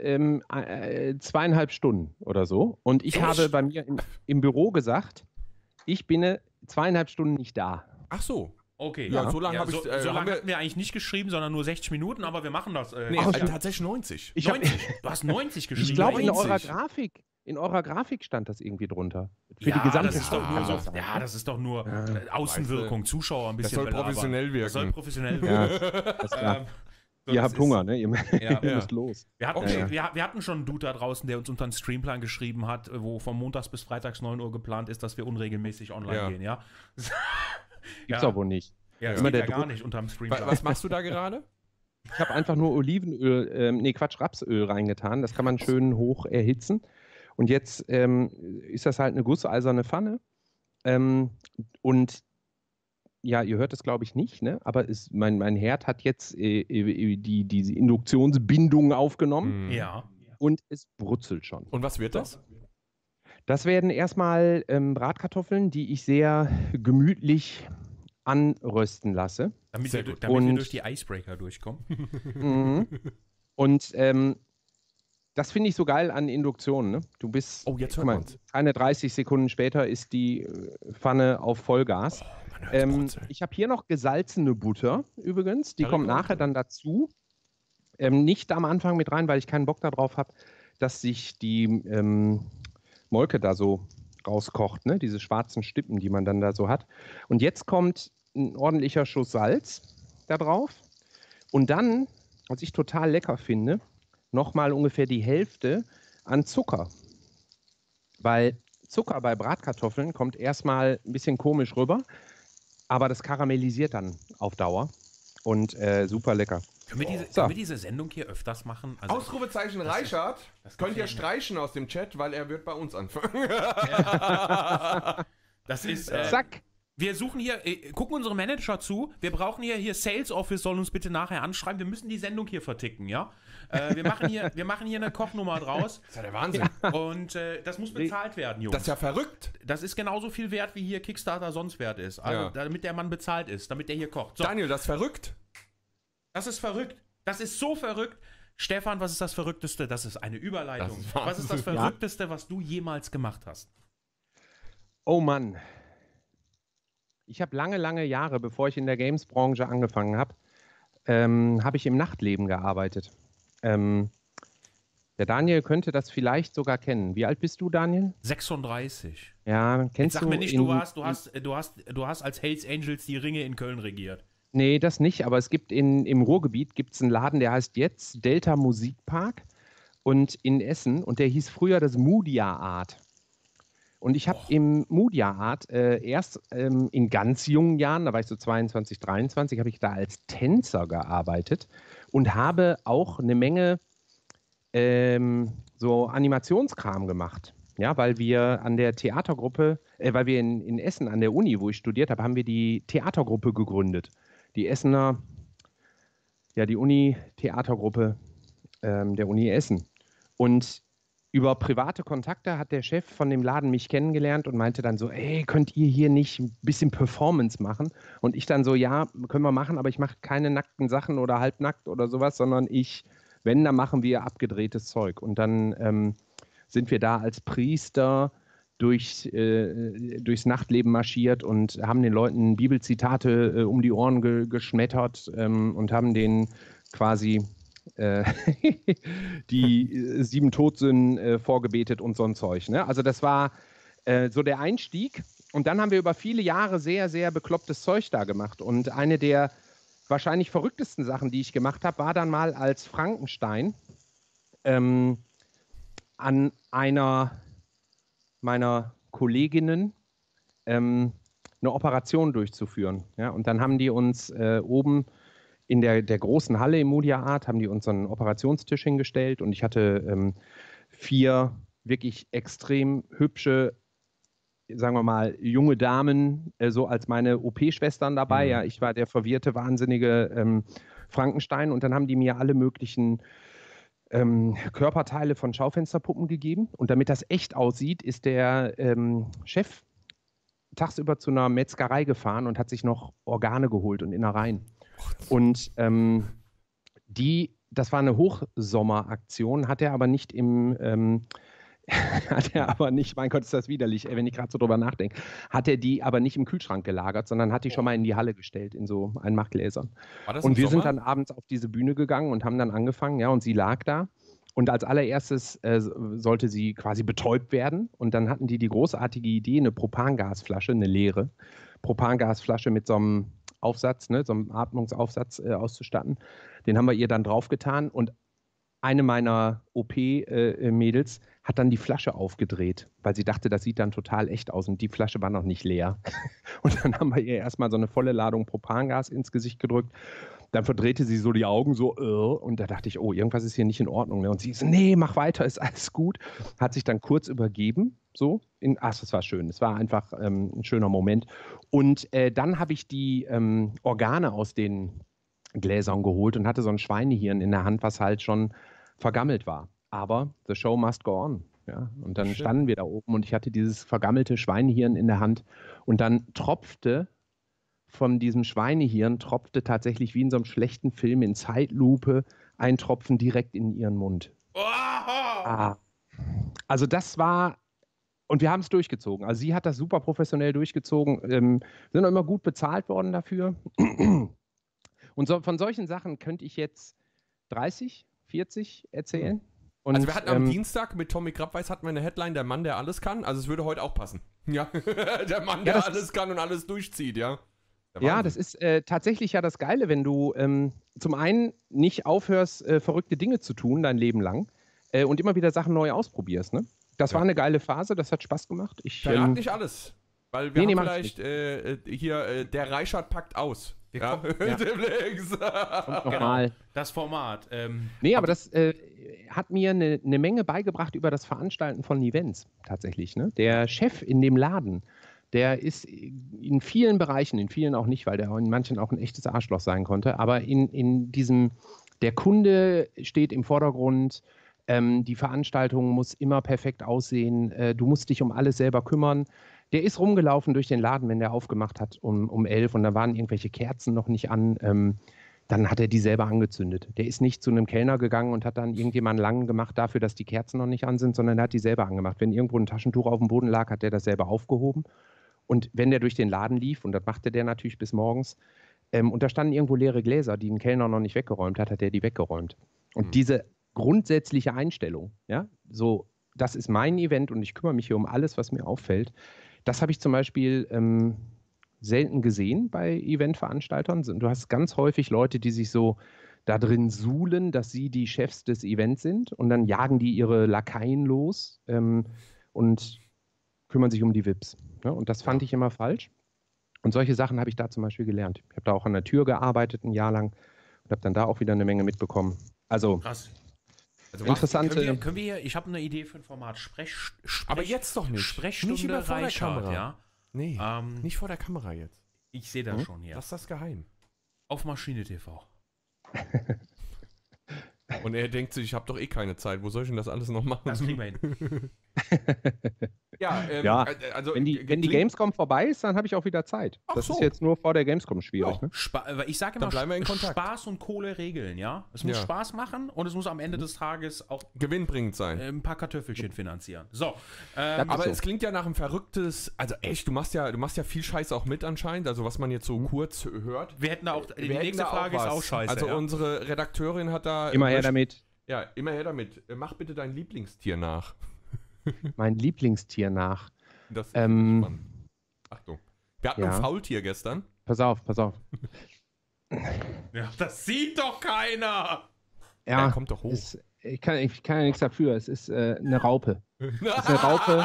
2,5 Stunden oder so. Und ich habe bei mir im Büro gesagt, ich bin 2,5 Stunden nicht da. Ach so. Okay. Ja, so lange habe ich... so lange hatten wir eigentlich nicht geschrieben, sondern nur 60 Minuten, aber wir machen das. Tatsächlich 90. 90. Du hast 90 geschrieben. Ich glaube, in 90. eurer Grafik stand das irgendwie drunter. Für Ja, die gesamte das ist doch nur Show. so, ja, das ist doch nur Außenwirkung, Zuschauer ein bisschen soll professionell wirken. Das soll professionell wirken. Alles klar. So, Ihr habt Hunger, ne? Ihr Ja. müsst los. Wir hatten schon einen Dude da draußen, der uns unter einen Streamplan geschrieben hat, wo von montags bis freitags 9 Uhr geplant ist, dass wir unregelmäßig online gehen, ja? Gibt's auch wohl nicht. Ja, das Immer geht der gar nicht unterm Streamplan. Was machst du da gerade? Ich habe einfach nur Rapsöl reingetan. Das kann man schön hoch erhitzen. Und jetzt ist das halt eine gusseiserne Pfanne. Und ja, ihr hört es glaube ich nicht, ne? Aber mein Herd hat jetzt diese Induktionsbindung aufgenommen. Ja. Und es brutzelt schon. Und was wird das? Das werden erstmal Bratkartoffeln, die ich sehr gemütlich anrösten lasse. Damit wir durch die Icebreaker durchkommen. Und das finde ich so geil an Induktion. Ne? Du bist, jetzt hört man's. keine 30 Sekunden später ist die Pfanne auf Vollgas. Ich habe hier noch gesalzene Butter übrigens. Die kommt nachher dann dazu. Nicht am Anfang mit rein, weil ich keinen Bock darauf habe, dass sich die Molke da so rauskocht, ne? Diese schwarzen Stippen, die man dann da so hat. Und jetzt kommt ein ordentlicher Schuss Salz da drauf. Und dann, was ich total lecker finde, nochmal ungefähr die Hälfte an Zucker. Weil Zucker bei Bratkartoffeln kommt erstmal ein bisschen komisch rüber, aber das karamellisiert dann auf Dauer und super lecker. Können wir diese Sendung hier öfters machen? Also, Ausrufezeichen Reichert könnt ihr streichen aus dem Chat, weil er wird bei uns anfangen. Das ist... Zack! Wir suchen hier, gucken unsere Manager zu, wir brauchen hier Sales Office, soll uns bitte nachher anschreiben, wir müssen die Sendung hier verticken, ja? Wir machen hier eine Kochnummer draus. Das ist ja der Wahnsinn. Und das muss bezahlt werden, Jungs. Das ist ja verrückt. Das ist genauso viel wert, wie hier Kickstarter sonst wert ist. Also, damit der Mann bezahlt ist, damit der hier kocht. So. Daniel, das ist verrückt. Das ist verrückt. Das ist so verrückt. Stefan, was ist das Verrückteste? Das ist eine Überleitung. Was ist das Verrückteste, was du jemals gemacht hast? Oh Mann. Ich habe lange Jahre, bevor ich in der Games-Branche angefangen habe, habe ich im Nachtleben gearbeitet. Der Daniel könnte das vielleicht sogar kennen. Wie alt bist du, Daniel? 36. Ja, kennst Sag du... mir nicht, du hast als Hells Angels die Ringe in Köln regiert. Nee, das nicht, aber es gibt im Ruhrgebiet gibt's einen Laden, der heißt jetzt Delta Musikpark und in Essen und der hieß früher das Moodia Art. Und ich habe im Moodia Art erst in ganz jungen Jahren, da war ich so 22, 23, habe ich da als Tänzer gearbeitet und habe auch eine Menge so Animationskram gemacht. Ja, weil wir an der Theatergruppe, weil wir in Essen an der Uni, wo ich studiert habe, haben wir die Theatergruppe gegründet. Die Essener, ja, die Uni-Theatergruppe der Uni Essen. Und über private Kontakte hat der Chef von dem Laden mich kennengelernt und meinte dann so, ey, könnt ihr hier nicht ein bisschen Performance machen? Und ich dann so, ja, können wir machen, aber ich mache keine nackten Sachen oder halbnackt oder sowas, sondern wenn, dann machen wir abgedrehtes Zeug. Und dann sind wir da als Priester durchs Nachtleben marschiert und haben den Leuten Bibelzitate um die Ohren geschmettert und haben denen quasi die 7 Todsünden vorgebetet und so ein Zeug. Ne? Also das war so der Einstieg. Und dann haben wir über viele Jahre sehr, sehr beklopptes Zeug da gemacht. Und eine der wahrscheinlich verrücktesten Sachen, die ich gemacht habe, war dann mal als Frankenstein an einer meiner Kolleginnen eine Operation durchzuführen. Ja? Und dann haben die uns oben in der großen Halle im Media Art, haben die uns so einen Operationstisch hingestellt und ich hatte 4 wirklich extrem hübsche, sagen wir mal, junge Damen, so als meine OP-Schwestern dabei. Ja, ich war der verwirrte, wahnsinnige Frankenstein und dann haben die mir alle möglichen Körperteile von Schaufensterpuppen gegeben. Und damit das echt aussieht, ist der Chef tagsüber zu einer Metzgerei gefahren und hat sich noch Organe geholt und Innereien. Und das war eine Hochsommeraktion, hat er aber nicht mein Gott, ist das widerlich, wenn ich gerade so drüber nachdenke, hat er die aber nicht im Kühlschrank gelagert, sondern hat die schon mal in die Halle gestellt, in so Einmachgläsern. Und wir sind dann abends auf diese Bühne gegangen und haben dann angefangen, ja, und sie lag da. Und als allererstes sollte sie quasi betäubt werden. Und dann hatten die großartige Idee, eine Propangasflasche, eine leere Propangasflasche mit so einem Aufsatz, ne, so einem Atmungsaufsatz auszustatten. Den haben wir ihr dann draufgetan und eine meiner OP-Mädels hat dann die Flasche aufgedreht, weil sie dachte, das sieht dann total echt aus und die Flasche war noch nicht leer. Und dann haben wir ihr erstmal so eine volle Ladung Propangas ins Gesicht gedrückt. Dann verdrehte sie so die Augen so und da dachte ich, oh, irgendwas ist hier nicht in Ordnung. Und sie so, nee, mach weiter, ist alles gut. Hat sich dann kurz übergeben, so. Das war schön, es war einfach ein schöner Moment. Und dann habe ich die Organe aus den Gläsern geholt und hatte so ein Schweinehirn in der Hand, was halt schon vergammelt war. Aber the show must go on. Ja? Und dann standen wir da oben und ich hatte dieses vergammelte Schweinehirn in der Hand und dann tropfte von diesem Schweinehirn tatsächlich wie in so einem schlechten Film in Zeitlupe ein Tropfen direkt in ihren Mund. Also das war, und wir haben es durchgezogen. Also sie hat das super professionell durchgezogen, sind auch immer gut bezahlt worden dafür. Und von solchen Sachen könnte ich jetzt 30, 40 erzählen. Und, also wir hatten am Dienstag mit Tommy Krabweis hatten wir eine Headline, der Mann, der alles kann. Also es würde heute auch passen. Ja, der Mann, der alles kann und alles durchzieht, ja. Ja, das ist tatsächlich ja das Geile, wenn du zum einen nicht aufhörst, verrückte Dinge zu tun dein Leben lang und immer wieder Sachen neu ausprobierst. Ne? Das war eine geile Phase, das hat Spaß gemacht. Verrat nicht alles, weil wir haben vielleicht hier, der Reichert packt aus. Ja. Genau, das Format. Aber das hat mir eine Menge beigebracht über das Veranstalten von Events tatsächlich. Ne? Der Chef in dem Laden, der ist in vielen Bereichen, in vielen auch nicht, weil der in manchen auch ein echtes Arschloch sein konnte, aber in diesem, der Kunde steht im Vordergrund, die Veranstaltung muss immer perfekt aussehen, du musst dich um alles selber kümmern. Der ist rumgelaufen durch den Laden, wenn der aufgemacht hat um 11 und da waren irgendwelche Kerzen noch nicht an, dann hat er die selber angezündet. Der ist nicht zu einem Kellner gegangen und hat dann irgendjemanden lang gemacht dafür, dass die Kerzen noch nicht an sind, sondern er hat die selber angemacht. Wenn irgendwo ein Taschentuch auf dem Boden lag, hat der das selber aufgehoben. Und wenn der durch den Laden lief, und das machte der natürlich bis morgens, und da standen irgendwo leere Gläser, die ein Kellner noch nicht weggeräumt hat, hat der die weggeräumt. Und diese grundsätzliche Einstellung, ja, so, das ist mein Event und ich kümmere mich hier um alles, was mir auffällt, das habe ich zum Beispiel selten gesehen bei Eventveranstaltern. Du hast ganz häufig Leute, die sich so da drin suhlen, dass sie die Chefs des Events sind und dann jagen die ihre Lakaien los und kümmern sich um die VIPs. Ne? Und das fand ich immer falsch. Und solche Sachen habe ich da zum Beispiel gelernt. Ich habe da auch an der Tür gearbeitet ein Jahr lang und habe dann da auch wieder eine Menge mitbekommen. Also, krass. Also interessante... Können wir hier, ich habe eine Idee für ein Format. Aber jetzt doch nicht. Sprechstunde nicht vor der Kamera. Ja? Nee, nicht vor der Kamera jetzt. Ich sehe das schon hier. Lass das geheim. Auf Maschine TV. Und er denkt sich, ich habe doch eh keine Zeit. Wo soll ich denn das alles noch machen? Das kriegen wir hin. Also wenn die Gamescom vorbei ist, dann habe ich auch wieder Zeit. Das ist jetzt nur vor der Gamescom schwierig. Ne? Ich sage immer, Spaß und Kohle regeln, ja? Es muss Spaß machen und es muss am Ende des Tages auch gewinnbringend sein. Ein paar Kartoffelchen finanzieren. So. Aber es klingt ja nach einem verrücktes, also echt, du machst ja viel Scheiß auch mit anscheinend, also was man jetzt so kurz hört. Wir hätten da auch, die nächste Frage ist auch scheiße. Also unsere Redakteurin hat da... Immer her damit. Ja, immer her damit. Mach bitte dein Lieblingstier nach. Mein Lieblingstier nach. Das ist spannend. Achtung. Wir hatten ein Faultier gestern. Pass auf. Ja, das sieht doch keiner. Ja, kommt doch hoch. Ich kann ja nichts dafür. Es ist eine Raupe. Es ist eine Raupe,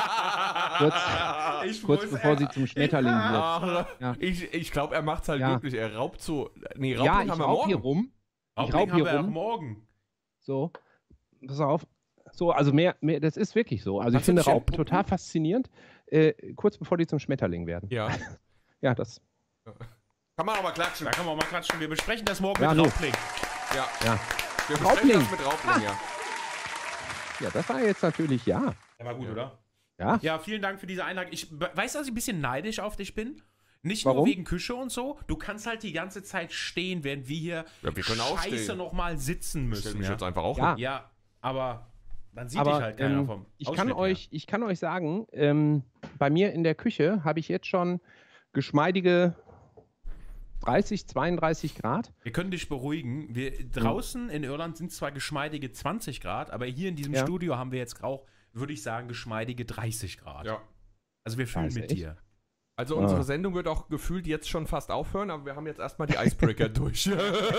kurz bevor sie zum Schmetterling wird. Ja. Ich glaube, er macht es halt wirklich. Er raubt so. Nee, Raubling ja, ich haben wir raub morgen. hier rum. Raubling haben wir morgen. So, pass auf. So, also mehr, das ist wirklich so. Also ich finde Raupen total faszinierend. Kurz bevor die zum Schmetterling werden. Ja. Ja, das. Kann man auch mal klatschen. Da kann man auch mal klatschen. Wir besprechen das morgen mit so. Raubling. Ja. Wir besprechen Raubling. das mit Raubling, ja. Ja, das war jetzt natürlich Der war gut, oder? Ja. Ja, vielen Dank für diese Einlage. Weißt du, dass ich ein bisschen neidisch auf dich bin? Nicht Warum? nur wegen Küche und so. Du kannst halt die ganze Zeit stehen, während wir hier wir können scheiße nochmal sitzen müssen. Ich stell mich jetzt einfach auch Ja. Ja, aber dann sieht dich halt keiner vom ich kann euch sagen, bei mir in der Küche habe ich jetzt schon geschmeidige 30, 32 Grad. Wir können dich beruhigen. Draußen in Irland sind zwar geschmeidige 20 Grad, aber hier in diesem Studio haben wir jetzt auch, würde ich sagen, geschmeidige 30 Grad. Ja. Also wir fühlen mit echt? dir. Also unsere Sendung wird auch gefühlt jetzt schon fast aufhören, aber wir haben jetzt erstmal die Icebreaker durch.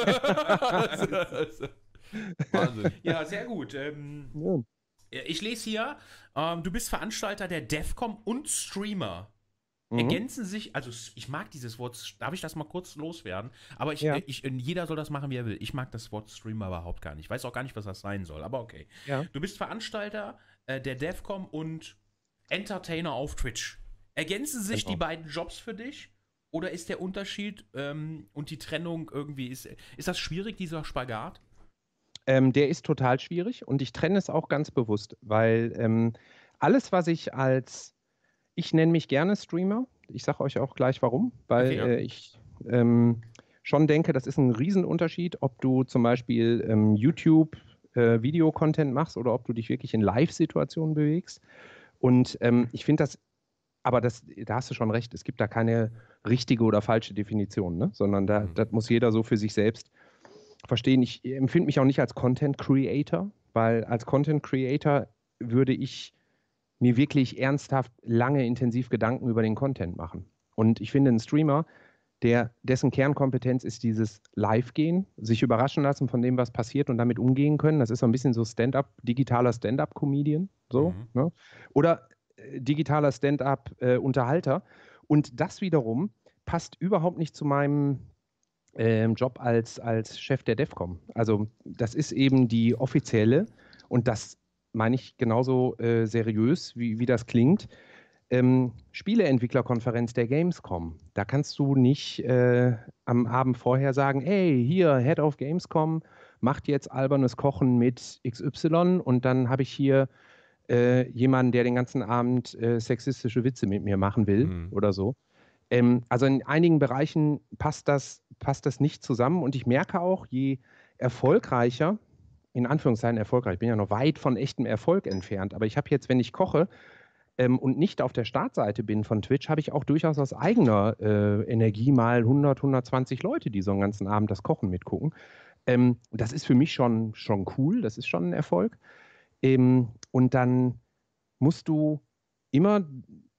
Wahnsinn. Ja, sehr gut. Ich lese hier, du bist Veranstalter der DEFCON und Streamer. Ergänzen sich, also ich mag dieses Wort, darf ich das mal kurz loswerden? Aber jeder soll das machen, wie er will. Ich mag das Wort Streamer überhaupt gar nicht. Ich weiß auch gar nicht, was das sein soll, aber okay. Ja. Du bist Veranstalter der DEFCON und Entertainer auf Twitch. Ergänzen sich die beiden Jobs für dich? Oder ist der Unterschied und die Trennung irgendwie, ist das schwierig, dieser Spagat? Der ist total schwierig und ich trenne es auch ganz bewusst, weil alles, was ich nenne mich gerne Streamer, ich sage euch auch gleich warum, weil ich schon denke, das ist ein Riesenunterschied, ob du zum Beispiel YouTube Video-Content machst oder ob du dich wirklich in Live-Situationen bewegst. Und ich finde das, aber da hast du schon recht, es gibt da keine richtige oder falsche Definition, ne? Sondern das muss jeder so für sich selbst verstehen. Ich empfinde mich auch nicht als Content Creator, weil als Content Creator würde ich mir wirklich ernsthaft lange intensiv Gedanken über den Content machen. Und ich finde, ein Streamer, dessen Kernkompetenz ist dieses Live-Gehen, sich überraschen lassen von dem, was passiert und damit umgehen können. Das ist so ein bisschen so digitaler Stand-up-Comedian, so, ne? Oder digitaler Stand-up-Unterhalter. Und das wiederum passt überhaupt nicht zu meinem Job als Chef der DEFCON. Also das ist eben die offizielle, und das meine ich genauso seriös, wie das klingt, Spieleentwicklerkonferenz der Gamescom. Da kannst du nicht am Abend vorher sagen, hey, hier, Head of Gamescom macht jetzt albernes Kochen mit XY und dann habe ich hier jemanden, der den ganzen Abend sexistische Witze mit mir machen will oder so. Also in einigen Bereichen passt das nicht zusammen und ich merke auch, je erfolgreicher, in Anführungszeichen erfolgreich, ich bin ja noch weit von echtem Erfolg entfernt, aber ich habe jetzt, wenn ich koche und nicht auf der Startseite bin von Twitch, habe ich auch durchaus aus eigener Energie mal 100, 120 Leute, die so einen ganzen Abend das Kochen mitgucken. Das ist für mich schon cool, das ist schon ein Erfolg. Und dann musst du immer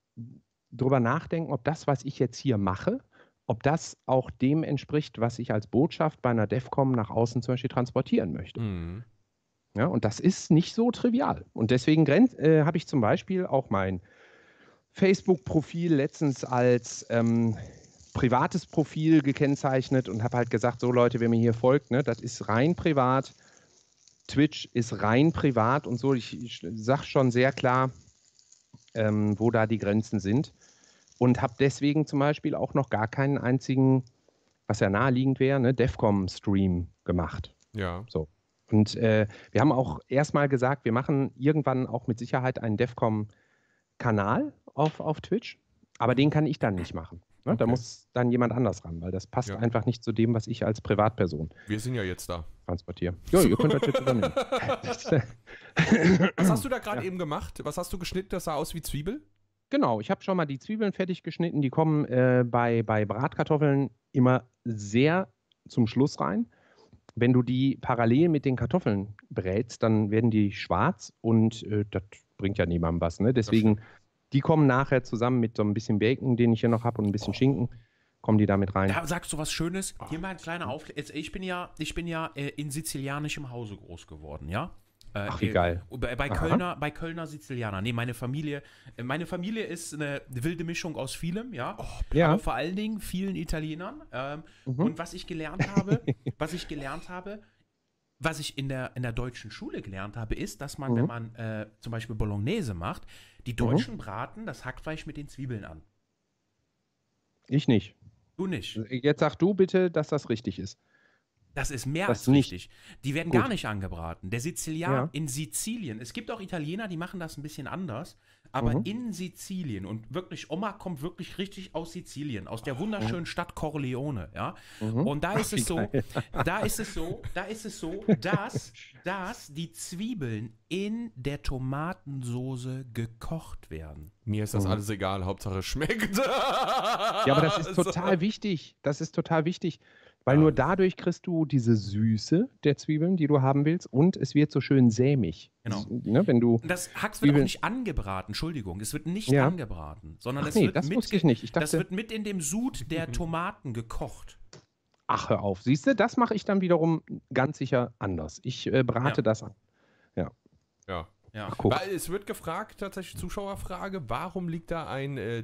drüber nachdenken, ob das, was ich jetzt hier mache, ob das auch dem entspricht, was ich als Botschaft bei einer DEFCON nach außen zum Beispiel transportieren möchte. Ja, und das ist nicht so trivial. Und deswegen habe ich zum Beispiel auch mein Facebook-Profil letztens als privates Profil gekennzeichnet und habe halt gesagt, so Leute, wer mir hier folgt, ne, das ist rein privat. Twitch ist rein privat und so. Ich sage schon sehr klar, wo da die Grenzen sind. Und habe deswegen zum Beispiel auch noch gar keinen einzigen, was ja naheliegend wäre, ne, DEFCON-Stream gemacht. Ja. So. Und wir haben auch erstmal gesagt, wir machen irgendwann auch mit Sicherheit einen DEFCON-Kanal auf Twitch, aber den kann ich dann nicht machen. Ne? Da muss dann jemand anders ran, weil das passt einfach nicht zu dem, was ich als Privatperson Wir sind ja jetzt da. transportiere. Ja, ihr könnt das jetzt übernehmen. Was hast du da gerade eben gemacht? Was hast du geschnitten? Das sah aus wie Zwiebel? Genau, ich habe schon mal die Zwiebeln fertig geschnitten. Die kommen bei Bratkartoffeln immer sehr zum Schluss rein. Wenn du die parallel mit den Kartoffeln brätst, dann werden die schwarz und das bringt ja niemandem was. Ne? Deswegen, die kommen nachher zusammen mit so ein bisschen Bacon, den ich hier noch habe, und ein bisschen Schinken, kommen die damit rein. Da sagst du was Schönes. Hier mal ein kleiner Aufklärung. Ich bin ja in sizilianischem Hause groß geworden, ja? Ach, wie geil. Bei Kölner Sizilianer. Nee, meine Familie ist eine wilde Mischung aus vielem, ja. Ja. Aber vor allen Dingen vielen Italienern. Und was ich gelernt habe, was ich in der deutschen Schule gelernt habe, ist, dass man, wenn man zum Beispiel Bolognese macht, die Deutschen braten das Hackfleisch mit den Zwiebeln an. Ich nicht. Du nicht. Jetzt sag du bitte, dass das richtig ist. Das ist mehr Das als richtig. Die werden Gut. gar nicht angebraten. Der Sizilianer in Sizilien, es gibt auch Italiener, die machen das ein bisschen anders, aber in Sizilien und wirklich, Oma kommt wirklich richtig aus Sizilien, aus der wunderschönen Stadt Corleone, ja. Und da ist es so, dass die Zwiebeln in der Tomatensoße gekocht werden. Mir ist das alles egal, Hauptsache es schmeckt. Ja, aber das ist total wichtig. Das ist total wichtig. Weil nur dadurch kriegst du diese Süße der Zwiebeln, die du haben willst, und es wird so schön sämig. Genau. Ne, wenn du Das Hack wird auch nicht angebraten, Entschuldigung, es wird nicht angebraten, sondern Ach es nee, wird das wusste ich nicht. Ich das dachte, wird mit in dem Sud der Tomaten gekocht. ach, hör auf. Siehst du, das mache ich dann wiederum ganz sicher anders. Ich brate das an. Ja. Ja. Ach, guck. Weil es wird gefragt, tatsächlich Zuschauerfrage, warum liegt da eine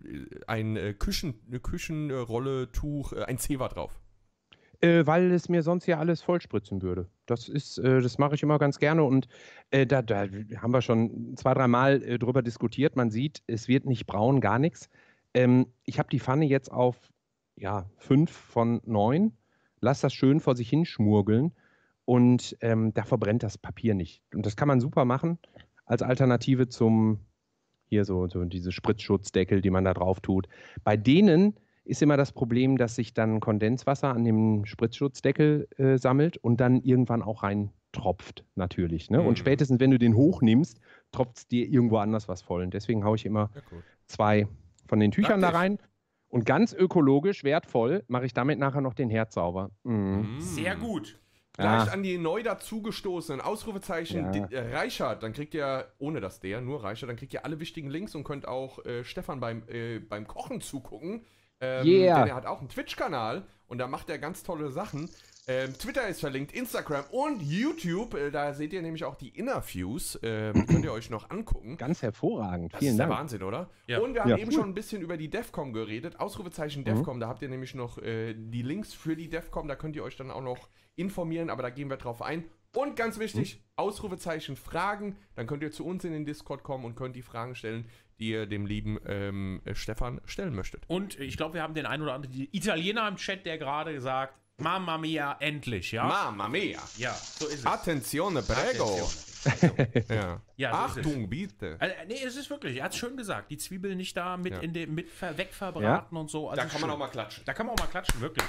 Küchenrolle, Tuch, ein Zewa drauf? Weil es mir sonst ja alles vollspritzen würde. Das mache ich immer ganz gerne und da haben wir schon 2-3 Mal drüber diskutiert. Man sieht, es wird nicht braun, gar nichts. Ich habe die Pfanne jetzt auf 5 von 9. Lass das schön vor sich hin schmurgeln und da verbrennt das Papier nicht. Und das kann man super machen als Alternative zum hier so diese Spritzschutzdeckel, die man da drauf tut. Bei denen ist immer das Problem, dass sich dann Kondenswasser an dem Spritzschutzdeckel sammelt und dann irgendwann auch rein tropft, natürlich. Ne? Und spätestens, wenn du den hochnimmst, tropft es dir irgendwo anders was voll. Und deswegen haue ich immer 2 von den Tüchern da rein. Und ganz ökologisch, wertvoll, mache ich damit nachher noch den Herd sauber. Sehr gut. Vielleicht an die neu dazugestoßenen Ausrufezeichen Reichert, dann kriegt ihr, nur Reichert, dann kriegt ihr alle wichtigen Links und könnt auch Stefan beim Kochen zugucken. Denn er hat auch einen Twitch-Kanal und da macht er ganz tolle Sachen. Twitter ist verlinkt, Instagram und YouTube. Da seht ihr nämlich auch die Interviews. Könnt ihr euch noch angucken. Ganz hervorragend. Das Vielen ist Dank. der Wahnsinn, oder? Ja. Und wir haben eben schon ein bisschen über die DEFCON geredet. Ausrufezeichen DEFCON, da habt ihr nämlich noch die Links für die DEFCON. Da könnt ihr euch dann auch noch informieren, aber da gehen wir drauf ein. Und ganz wichtig, Ausrufezeichen Fragen. Dann könnt ihr zu uns in den Discord kommen und könnt die Fragen stellen, die ihr dem lieben Stefan stellen möchtet. Und ich glaube, wir haben den einen oder anderen Italiener im Chat, der gerade gesagt, Mamma mia, endlich, ja? Mamma mia. Ja, so ist es. Attenzione, prego. Ja. Ja, so ist Achtung, bitte. Nee, es ist wirklich, er hat es schön gesagt, die Zwiebeln nicht da wegverbraten und so. Also Da kann man auch mal klatschen. Da kann man auch mal klatschen, wirklich.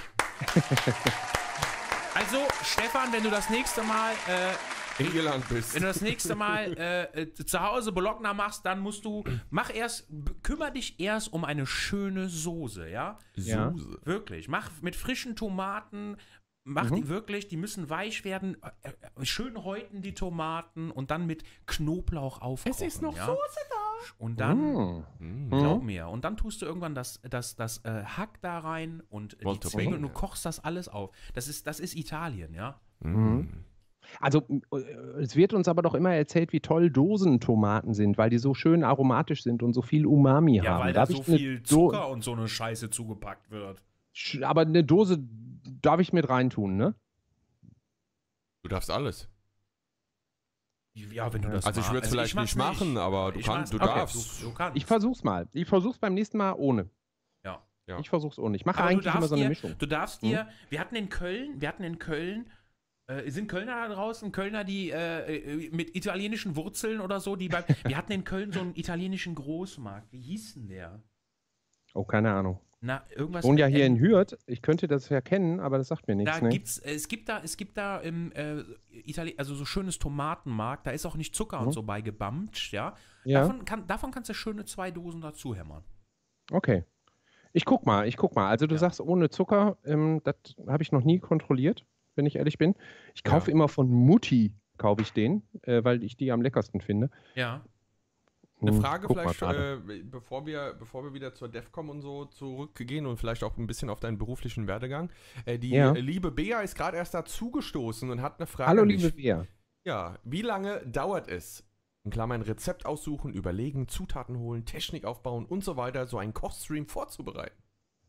Also, Stefan, wenn du das nächste Mal in Irland bist. Wenn du das nächste Mal zu Hause Bologna machst, dann musst du, kümmere dich erst um eine schöne Soße, ja? Soße. Wirklich. Mach mit frischen Tomaten, die wirklich, die müssen weich werden, schön häuten die Tomaten und dann mit Knoblauch aufkochen. Es ist noch Soße da. Und dann, glaub mir, und dann tust du irgendwann das Hack da rein und die Zwiebeln und du kochst das alles auf. Das ist Italien, ja? Also es wird uns aber doch immer erzählt, wie toll Dosentomaten sind, weil die so schön aromatisch sind und so viel Umami haben. Ja, weil da so viel Zucker und so eine Scheiße zugepackt wird. Aber eine Dose darf ich mit reintun, ne? Du darfst alles. Ja, wenn du das Also ich würde es vielleicht nicht machen, aber du darfst. Du kannst. Ich versuch's mal. Ich versuch's beim nächsten Mal ohne. Ja. Ich versuch's ohne. Ich mache eigentlich immer so eine Mischung. Du darfst dir, wir hatten in Köln, sind Kölner da draußen, Kölner, die mit italienischen Wurzeln oder so, wir hatten in Köln so einen italienischen Großmarkt. Wie hieß denn der? Oh, keine Ahnung. Na, irgendwas. Ich wohne ja hier in Hürth. Ich könnte das ja kennen, aber das sagt mir nichts. Es gibt da im also so schönes Tomatenmarkt, da ist auch nicht Zucker und so beigebammt, ja. Davon kannst du schöne 2 Dosen dazu hämmern. Okay. Ich guck mal. Also du sagst ohne Zucker, das habe ich noch nie kontrolliert, wenn ich ehrlich bin. Ich kaufe immer von Mutti, kaufe ich den, weil ich die am leckersten finde. Ja. Eine Frage vielleicht, bevor wir wieder zur DEFCON und so zurückgehen und vielleicht auch ein bisschen auf deinen beruflichen Werdegang. Die liebe Bea ist gerade erst dazugestoßen und hat eine Frage. Hallo, liebe Bea. Ja, wie lange dauert es, in Klammern Rezept aussuchen, überlegen, Zutaten holen, Technik aufbauen und so weiter, so einen Kochstream vorzubereiten?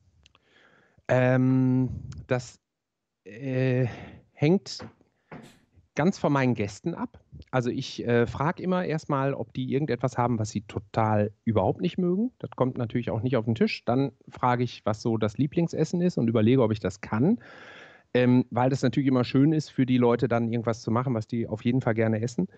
Das hängt ganz von meinen Gästen ab. Also ich frage immer erstmal, ob die irgendetwas haben, was sie total überhaupt nicht mögen. Das kommt natürlich auch nicht auf den Tisch. Dann frage ich, was so das Lieblingsessen ist und überlege, ob ich das kann. Weil das natürlich immer schön ist, für die Leute dann irgendwas zu machen, was die auf jeden Fall gerne essen.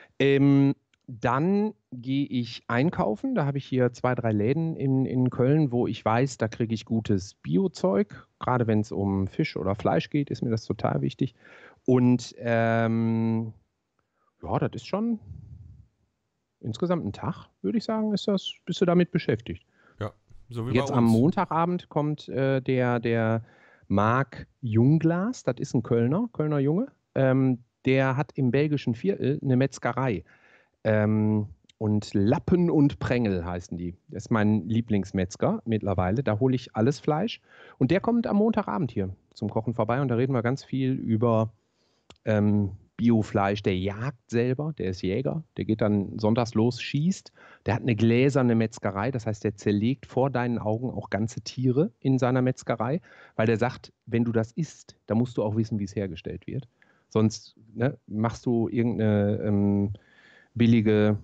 Dann gehe ich einkaufen. Da habe ich hier 2, 3 Läden in Köln, wo ich weiß, da kriege ich gutes Biozeug. Gerade wenn es um Fisch oder Fleisch geht, ist mir das total wichtig. Und ja, das ist schon insgesamt ein Tag, würde ich sagen, bist du damit beschäftigt. Ja, so wie jetzt bei uns. Am Montagabend kommt der Marc Jungglas, das ist ein Kölner Junge. Der hat im belgischen Viertel eine Metzgerei. Und Lappen und Prängel heißen die. Das ist mein Lieblingsmetzger mittlerweile. Da hole ich alles Fleisch. Und der kommt am Montagabend hier zum Kochen vorbei. Und da reden wir ganz viel über Biofleisch. Der jagt selber, der ist Jäger. Der geht dann sonntags los, schießt. Der hat eine gläserne Metzgerei. Das heißt, der zerlegt vor deinen Augen auch ganze Tiere in seiner Metzgerei. Weil der sagt, wenn du das isst, dann musst du auch wissen, wie es hergestellt wird. Sonst machst du irgendeine billige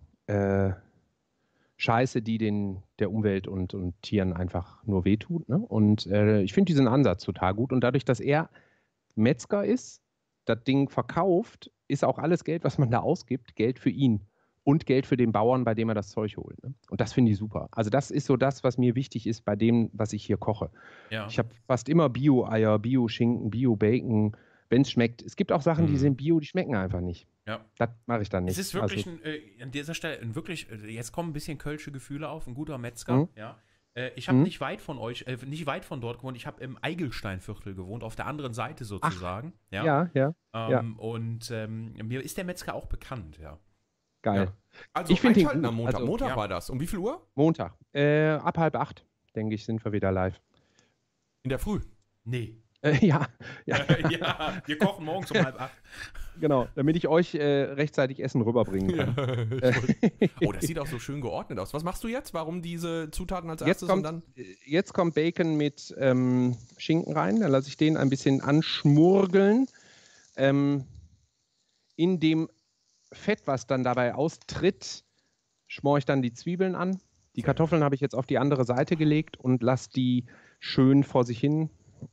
Scheiße, die der Umwelt und Tieren einfach nur wehtut. Ne? Und ich finde diesen Ansatz total gut. Und dadurch, dass er Metzger ist, das Ding verkauft, ist auch alles Geld, was man da ausgibt, Geld für ihn und Geld für den Bauern, bei dem er das Zeug holt. Ne? Und das finde ich super. Also das ist so das, was mir wichtig ist bei dem, was ich hier koche. Ja. Ich habe fast immer Bio-Eier, Bio-Schinken, Bio-Bacon, wenn es schmeckt. Es gibt auch Sachen, die sind Bio, die schmecken einfach nicht. Ja. Das mache ich dann nicht. Es ist wirklich an dieser Stelle jetzt kommen ein bisschen kölsche Gefühle auf, ein guter Metzger. Ja. Ich habe nicht weit von dort gewohnt. Ich habe im Eigelsteinviertel gewohnt, auf der anderen Seite sozusagen. Ach, ja. Und mir ist der Metzger auch bekannt, ja. Geil. Ja. Also ich finde am Montag. Also, Montag war das. Um wie viel Uhr? Montag. Ab 7:30, denke ich, sind wir wieder live. In der Früh? Nee. Ja. Ja, wir kochen morgens um 7:30. Genau, damit ich euch rechtzeitig Essen rüberbringen kann. Oh, das sieht auch so schön geordnet aus. Was machst du jetzt? Warum diese Zutaten als erstes? Jetzt kommt Bacon mit Schinken rein. Dann lasse ich den ein bisschen anschmurgeln. In dem Fett, was dann dabei austritt, schmore ich dann die Zwiebeln an. Die Kartoffeln habe ich jetzt auf die andere Seite gelegt und lasse die schön vor sich hin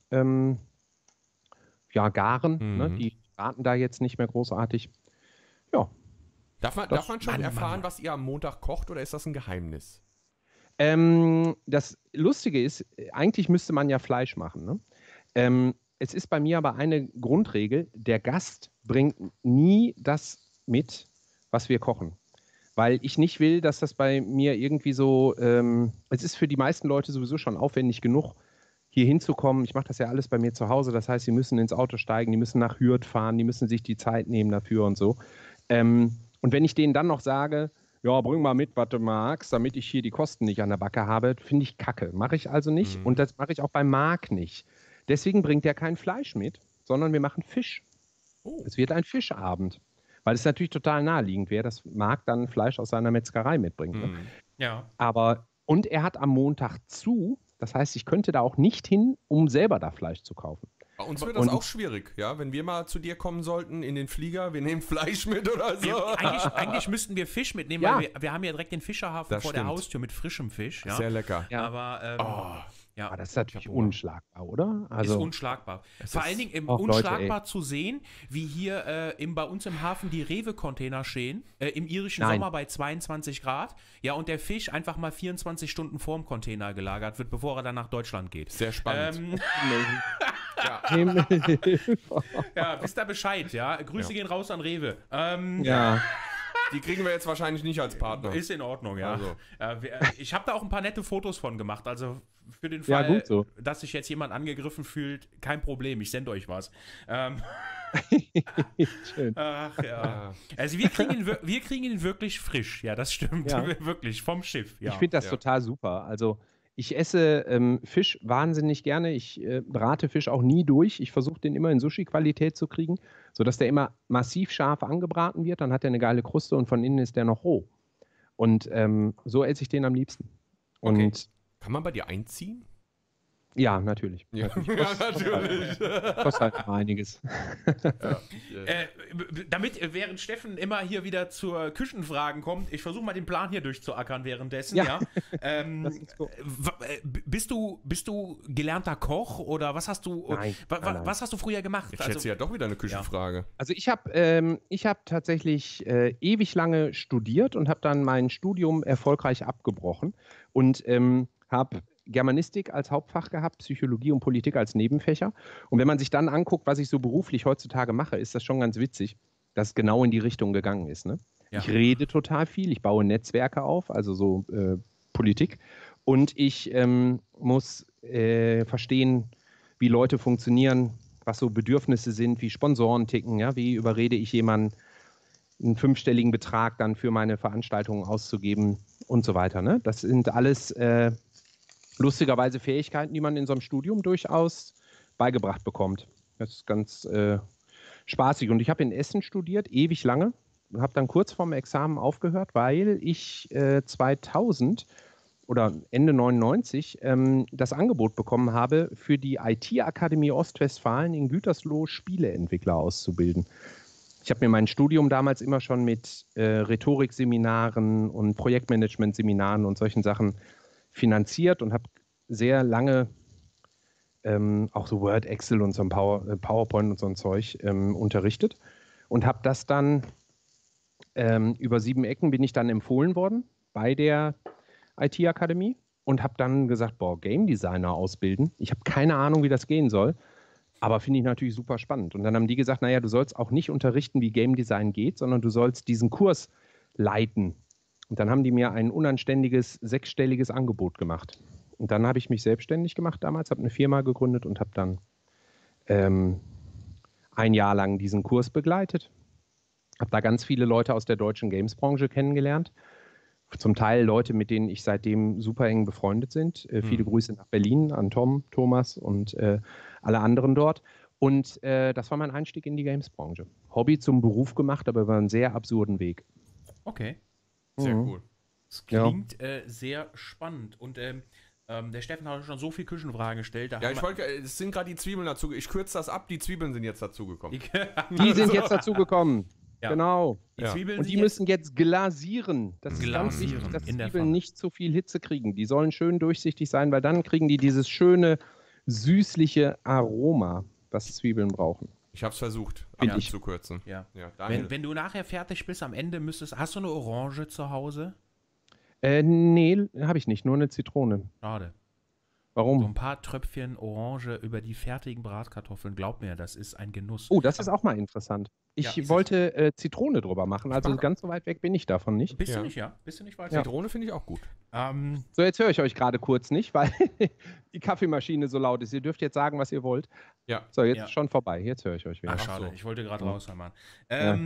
garen. Ne? Die braten da jetzt nicht mehr großartig. Ja. Darf man schon erfahren, was ihr am Montag kocht, oder ist das ein Geheimnis? Das Lustige ist, eigentlich müsste man ja Fleisch machen. Ne? Es ist bei mir aber eine Grundregel, der Gast bringt nie das mit, was wir kochen. Weil ich nicht will, dass das bei mir irgendwie so, es ist für die meisten Leute sowieso schon aufwendig genug, hier hinzukommen. Ich mache das ja alles bei mir zu Hause. Das heißt, sie müssen ins Auto steigen, die müssen nach Hürth fahren, die müssen sich die Zeit nehmen dafür und so. Und wenn ich denen dann noch sage, ja, bring mal mit, was du magst, damit ich hier die Kosten nicht an der Backe habe, finde ich kacke. Mache ich also nicht. Und das mache ich auch bei Marc nicht. Deswegen bringt er kein Fleisch mit, sondern wir machen Fisch. Es wird ein Fischabend. Weil es natürlich total naheliegend wäre, dass Marc dann Fleisch aus seiner Metzgerei mitbringt. Ne? Ja. Und er hat am Montag zu. Das heißt, ich könnte da auch nicht hin, um selber da Fleisch zu kaufen. Bei uns wird das auch schwierig, ja? Wenn wir mal zu dir kommen sollten in den Flieger, wir nehmen Fleisch mit oder so. Eigentlich müssten wir Fisch mitnehmen, weil wir haben ja direkt den Fischerhafen vor der Haustür mit frischem Fisch. Ja? Sehr lecker. Ja. Aber aber das ist natürlich unschlagbar, oder? Also, ist unschlagbar. Vor allen Dingen unschlagbar zu sehen, wie hier bei uns im Hafen die Rewe-Container stehen, im irischen Sommer bei 22 Grad. Ja, und der Fisch einfach mal 24 Stunden vorm Container gelagert wird, bevor er dann nach Deutschland geht. Sehr spannend. Ja, wisst ihr Bescheid, ja? Grüße gehen raus an Rewe. Die kriegen wir jetzt wahrscheinlich nicht als Partner. Ist in Ordnung, ja. Also. Ich habe da auch ein paar nette Fotos von gemacht. Also für den Fall, gut so. dass sich jetzt jemand angegriffen fühlt, kein Problem. Ich sende euch was. Schön. Ach ja. Also wir kriegen ihn wirklich frisch. Ja, das stimmt. Ja. Wirklich, vom Schiff. Ja. Ich finde das total super. Also ich esse Fisch wahnsinnig gerne. Ich brate Fisch auch nie durch. Ich versuche den immer in Sushi-Qualität zu kriegen, sodass der immer massiv scharf angebraten wird. Dann hat er eine geile Kruste und von innen ist der noch roh. Und so esse ich den am liebsten. Und Okay. Kann man bei dir einziehen? ja, natürlich. Ja, natürlich. Kostet halt noch einiges. Damit, während Steffen immer hier wieder zur Küchenfragen kommt, ich versuche mal den Plan hier durchzuackern währenddessen. Ja. Bist du gelernter Koch oder was hast du? Nein, Was hast du früher gemacht? Jetzt stellst du ja doch wieder eine Küchenfrage. Also ich hab tatsächlich ewig lange studiert und habe dann mein Studium erfolgreich abgebrochen und habe Germanistik als Hauptfach gehabt, Psychologie und Politik als Nebenfächer. Und wenn man sich dann anguckt, was ich so beruflich heutzutage mache, ist das schon ganz witzig, dass es genau in die Richtung gegangen ist. Ne? Ja. Ich rede total viel, ich baue Netzwerke auf, also so Politik. Und ich muss verstehen, wie Leute funktionieren, was so Bedürfnisse sind, wie Sponsoren ticken, ja? Wie überrede ich jemanden, einen 5-stelligen Betrag dann für meine Veranstaltungen auszugeben und so weiter. Ne? Das sind alles lustigerweise Fähigkeiten, die man in so einem Studium durchaus beigebracht bekommt. Das ist ganz spaßig. Und ich habe in Essen studiert, ewig lange, und habe dann kurz vorm Examen aufgehört, weil ich 2000 oder Ende 99 das Angebot bekommen habe, für die IT-Akademie Ostwestfalen in Gütersloh Spieleentwickler auszubilden. Ich habe mir mein Studium damals immer schon mit Rhetorikseminaren und Projektmanagement-Seminaren und solchen Sachen finanziert und habe sehr lange auch so Word, Excel und so ein PowerPoint und so ein Zeug unterrichtet und habe das dann über 7 Ecken bin ich dann empfohlen worden bei der IT-Akademie und habe dann gesagt, boah, Game Designer ausbilden. Ich habe keine Ahnung, wie das gehen soll, aber finde ich natürlich super spannend. Und dann haben die gesagt, naja, du sollst auch nicht unterrichten, wie Game Design geht, sondern du sollst diesen Kurs leiten. Und dann haben die mir ein unanständiges 6-stelliges Angebot gemacht. Und dann habe ich mich selbstständig gemacht damals, habe eine Firma gegründet und habe dann ein Jahr lang diesen Kurs begleitet. Habe da ganz viele Leute aus der deutschen Games-Branche kennengelernt. Zum Teil Leute, mit denen ich seitdem super eng befreundet sind. Viele Grüße nach Berlin an Tom, Thomas und alle anderen dort. Und das war mein Einstieg in die Games-Branche. Hobby zum Beruf gemacht, aber über einen sehr absurden Weg. Okay. Sehr cool. Das klingt sehr spannend. Und der Steffen hat schon so viele Küchenfragen gestellt. Ja, es sind gerade die Zwiebeln dazu. Ich kürze das ab, die Zwiebeln sind jetzt dazugekommen. Die sind jetzt dazugekommen. Ja. Genau. Zwiebeln Und die müssen jetzt glasieren. Das ist ganz Glasieren wichtig, dass in der Zwiebeln Pfanne. nicht zu viel Hitze kriegen. Die sollen schön durchsichtig sein, weil dann kriegen die dieses schöne, süßliche Aroma, was Zwiebeln brauchen. Ich habe es versucht, Find ich. abzukürzen. Ja. Daniel. Wenn du nachher fertig bist, am Ende hast du eine Orange zu Hause? Nee, habe ich nicht. Nur eine Zitrone. Schade. Warum? So ein paar Tröpfchen Orange über die fertigen Bratkartoffeln. Glaub mir, das ist ein Genuss. Oh, das ist auch mal interessant. Ich ist wollte Zitrone drüber machen, also ganz so weit weg bin ich davon nicht. Bist du nicht, ja? Bist du nicht weiter? Zitrone finde ich auch gut. So, jetzt höre ich euch gerade kurz nicht, weil die Kaffeemaschine so laut ist. Ihr dürft jetzt sagen, was ihr wollt. Ja. So, jetzt ist schon vorbei. Jetzt höre ich euch wieder. Ach, schade. Ich wollte gerade raushören, Mann. Ja.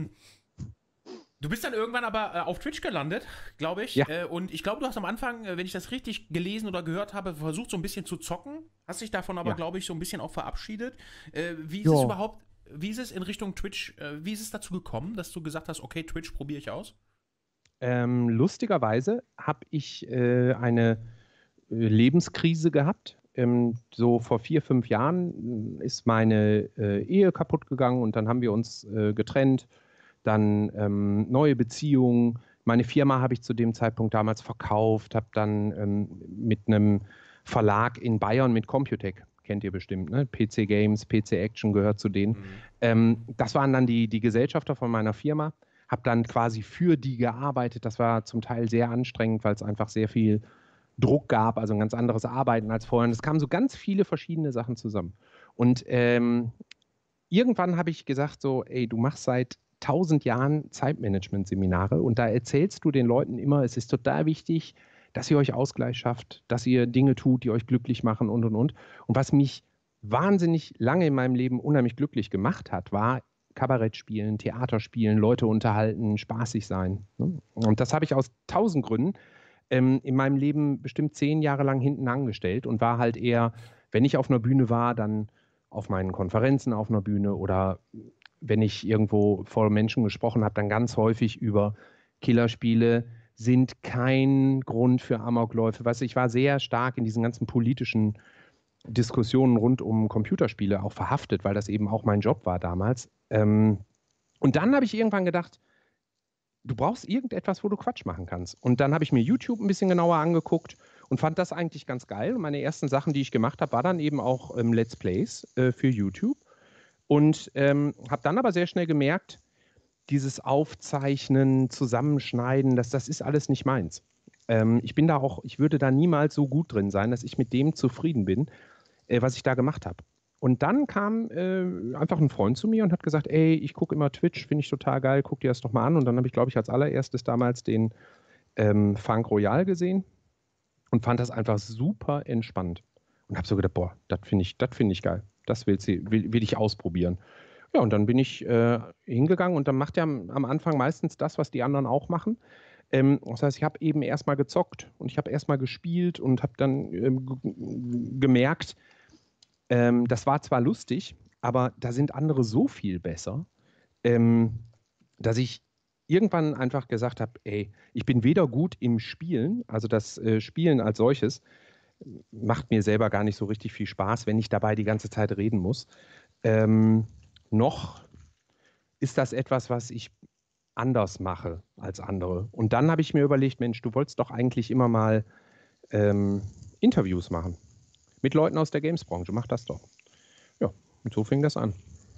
Du bist dann irgendwann aber auf Twitch gelandet, glaube ich. Ja. Und ich glaube, du hast am Anfang, wenn ich das richtig gelesen oder gehört habe, versucht so ein bisschen zu zocken. Hast dich davon aber, glaube ich, so ein bisschen auch verabschiedet. Wie ist es überhaupt, wie ist es in Richtung Twitch, wie ist es dazu gekommen, dass du gesagt hast, okay, Twitch probiere ich aus? Lustigerweise habe ich eine Lebenskrise gehabt. So vor 4, 5 Jahren ist meine Ehe kaputt gegangen und dann haben wir uns getrennt. Dann neue Beziehungen. Meine Firma habe ich zu dem Zeitpunkt damals verkauft, habe dann mit einem Verlag in Bayern mit Computec, kennt ihr bestimmt, ne? PC Games, PC Action gehört zu denen. Das waren dann die Gesellschafter von meiner Firma. Habe dann quasi für die gearbeitet. Das war zum Teil sehr anstrengend, weil es einfach sehr viel Druck gab, also ein ganz anderes Arbeiten als vorher. Und es kamen so ganz viele verschiedene Sachen zusammen. Und irgendwann habe ich gesagt so, ey, du machst seit 1000 Jahren Zeitmanagement-Seminare und da erzählst du den Leuten immer, es ist total wichtig, dass ihr euch Ausgleich schafft, dass ihr Dinge tut, die euch glücklich machen und. Und was mich wahnsinnig lange in meinem Leben unheimlich glücklich gemacht hat, war Kabarett spielen, Theater spielen, Leute unterhalten, spaßig sein. Und das habe ich aus 1000 Gründen in meinem Leben bestimmt 10 Jahre lang hinten angestellt und war halt eher, wenn ich auf einer Bühne war, dann auf meinen Konferenzen auf einer Bühne oder wenn ich irgendwo vor Menschen gesprochen habe, dann ganz häufig über Killerspiele sind kein Grund für Amokläufe. Weißt du, ich war sehr stark in diesen ganzen politischen Diskussionen rund um Computerspiele auch verhaftet, weil das eben auch mein Job war damals. Und dann habe ich irgendwann gedacht, du brauchst irgendetwas, wo du Quatsch machen kannst. Und dann habe ich mir YouTube ein bisschen genauer angeguckt und fand das eigentlich ganz geil. Und meine ersten Sachen, die ich gemacht habe, war dann eben auch Let's Plays für YouTube. Und habe dann aber sehr schnell gemerkt, dieses Aufzeichnen, Zusammenschneiden, das ist alles nicht meins. Ich würde da niemals so gut drin sein, dass ich mit dem zufrieden bin, was ich da gemacht habe. Und dann kam einfach ein Freund zu mir und hat gesagt, ey, ich gucke immer Twitch, finde ich total geil, guck dir das doch mal an. Und dann habe ich, glaube ich, als allererstes damals den Funk Royal gesehen und fand das einfach super entspannt. Und habe so gedacht, boah, das finde ich geil. Das will ich ausprobieren. Ja, und dann bin ich hingegangen und dann macht er am Anfang meistens das, was die anderen auch machen. Das heißt, ich habe eben erstmal gezockt und ich habe erstmal gespielt und habe dann gemerkt, das war zwar lustig, aber da sind andere so viel besser, dass ich irgendwann einfach gesagt habe, ey, ich bin weder gut im Spielen, also das Spielen als solches macht mir selber gar nicht so richtig viel Spaß, wenn ich dabei die ganze Zeit reden muss, noch ist das etwas, was ich anders mache als andere. Und dann habe ich mir überlegt, Mensch, du wolltest doch eigentlich immer mal Interviews machen. Mit Leuten aus der Games-Branche, mach das doch. Ja, und so fing das an.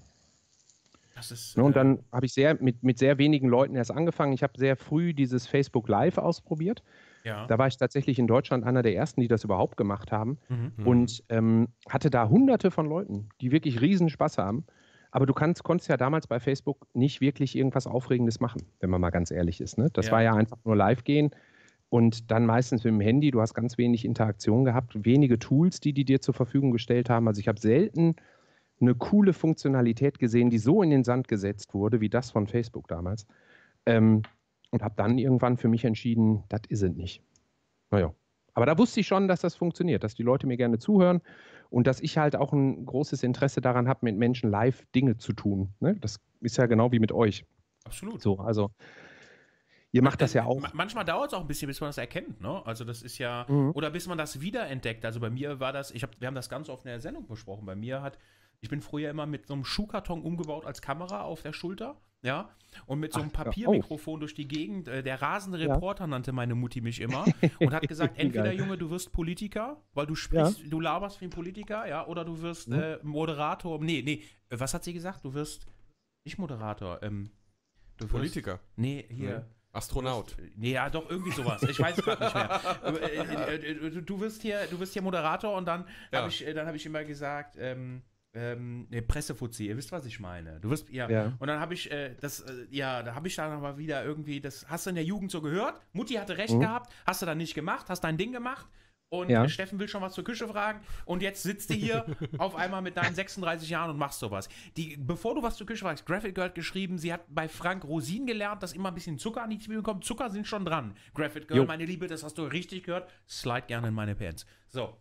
Das ist, und dann habe ich mit sehr wenigen Leuten erst angefangen. Ich habe sehr früh dieses Facebook Live ausprobiert. Ja. Da war ich tatsächlich in Deutschland einer der ersten, die das überhaupt gemacht haben. Und hatte da hunderte von Leuten, die wirklich riesen Spaß haben. Aber du konntest ja damals bei Facebook nicht wirklich irgendwas Aufregendes machen, wenn man mal ganz ehrlich ist. Ne? Das war ja einfach nur live gehen und dann meistens mit dem Handy. Du hast ganz wenig Interaktion gehabt, wenige Tools, die dir zur Verfügung gestellt haben. Also ich habe selten eine coole Funktionalität gesehen, die so in den Sand gesetzt wurde, wie das von Facebook damals. Und habe dann irgendwann für mich entschieden, das ist es nicht. Naja, aber da wusste ich schon, dass das funktioniert, dass die Leute mir gerne zuhören und dass ich halt auch ein großes Interesse daran habe, mit Menschen live Dinge zu tun. Ne? Das ist ja genau wie mit euch. Absolut. So, also ihr macht das ja auch. Manchmal dauert es auch ein bisschen, bis man das erkennt, ne? Also das ist ja, oder bis man das wiederentdeckt. Also bei mir war das, wir haben das ganz oft in der Sendung besprochen, ich bin früher immer mit so einem Schuhkarton umgebaut als Kamera auf der Schulter, ja, und mit so einem Papiermikrofon durch die Gegend. Der rasende Reporter nannte meine Mutti mich immer und hat gesagt, entweder Junge, du wirst Politiker, weil du sprichst, du laberst wie ein Politiker, ja, oder du wirst Moderator. Nee, was hat sie gesagt? Du wirst nicht Moderator, du wirst, Politiker. Nee, hier. Astronaut. Nee, ja, doch, irgendwie sowas. Ich weiß es gerade nicht mehr. Du wirst hier Moderator und dann habe ich immer gesagt, Pressefuzzi, ihr wisst, was ich meine. Du wirst, Und dann habe ich da habe ich dann aber wieder irgendwie, das hast du in der Jugend so gehört, Mutti hatte recht gehabt, hast du dann nicht gemacht, hast dein Ding gemacht und Steffen will schon was zur Küche fragen und jetzt sitzt du hier auf einmal mit deinen 36 Jahren und machst sowas. Bevor du was zur Küche fragst, Graphic Girl hat geschrieben, sie hat bei Frank Rosin gelernt, dass immer ein bisschen Zucker an die Zwiebeln kommt. Zucker sind schon dran. Graphic Girl, meine Liebe, das hast du richtig gehört. Slide gerne in meine Pants. So.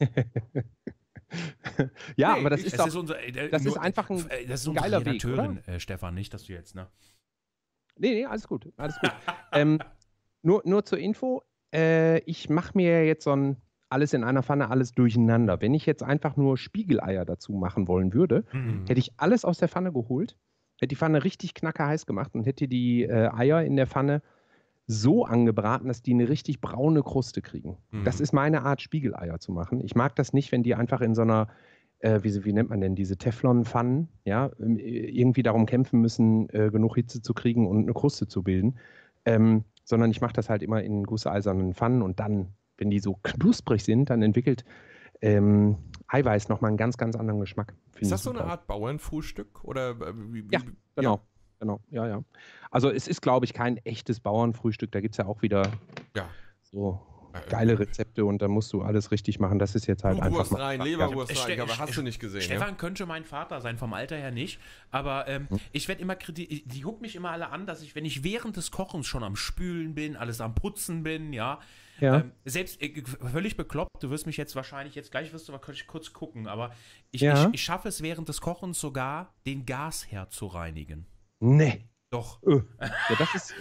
Ja, nee, aber das ist einfach ein geiler Weg, oder? Stefan, nicht, dass du jetzt, ne? Nee, alles gut. Nur zur Info, ich mache mir jetzt so ein alles in einer Pfanne, alles durcheinander. Wenn ich jetzt einfach nur Spiegeleier dazu machen wollen würde, hätte ich alles aus der Pfanne geholt, hätte die Pfanne richtig knackerheiß gemacht und hätte die Eier in der Pfanne so angebraten, dass die eine richtig braune Kruste kriegen. Das ist meine Art, Spiegeleier zu machen. Ich mag das nicht, wenn die einfach in so einer, wie nennt man denn, diese Teflonpfannen, ja, irgendwie darum kämpfen müssen, genug Hitze zu kriegen und eine Kruste zu bilden. Sondern ich mache das halt immer in gusseisernen Pfannen und dann, wenn die so knusprig sind, dann entwickelt Eiweiß nochmal einen ganz, ganz anderen Geschmack. Ist das so eine Art Bauernfrühstück? Oder ja, genau. Genau, ja. Also es ist, glaube ich, kein echtes Bauernfrühstück. Da gibt es ja auch wieder so geile Rezepte und da musst du alles richtig machen. Das ist jetzt halt einfach Wurst rein, Leberwurst rein, aber hast du nicht gesehen. Stefan könnte mein Vater sein, vom Alter her nicht. Aber ich werde immer die gucken mich immer alle an, dass ich, wenn ich während des Kochens schon am Spülen bin, alles am Putzen bin, selbst völlig bekloppt, du wirst mich jetzt wahrscheinlich, jetzt wirst du mal kurz gucken, aber ich schaffe es während des Kochens sogar, den Gasherd zu reinigen. Nee. Doch. Ja,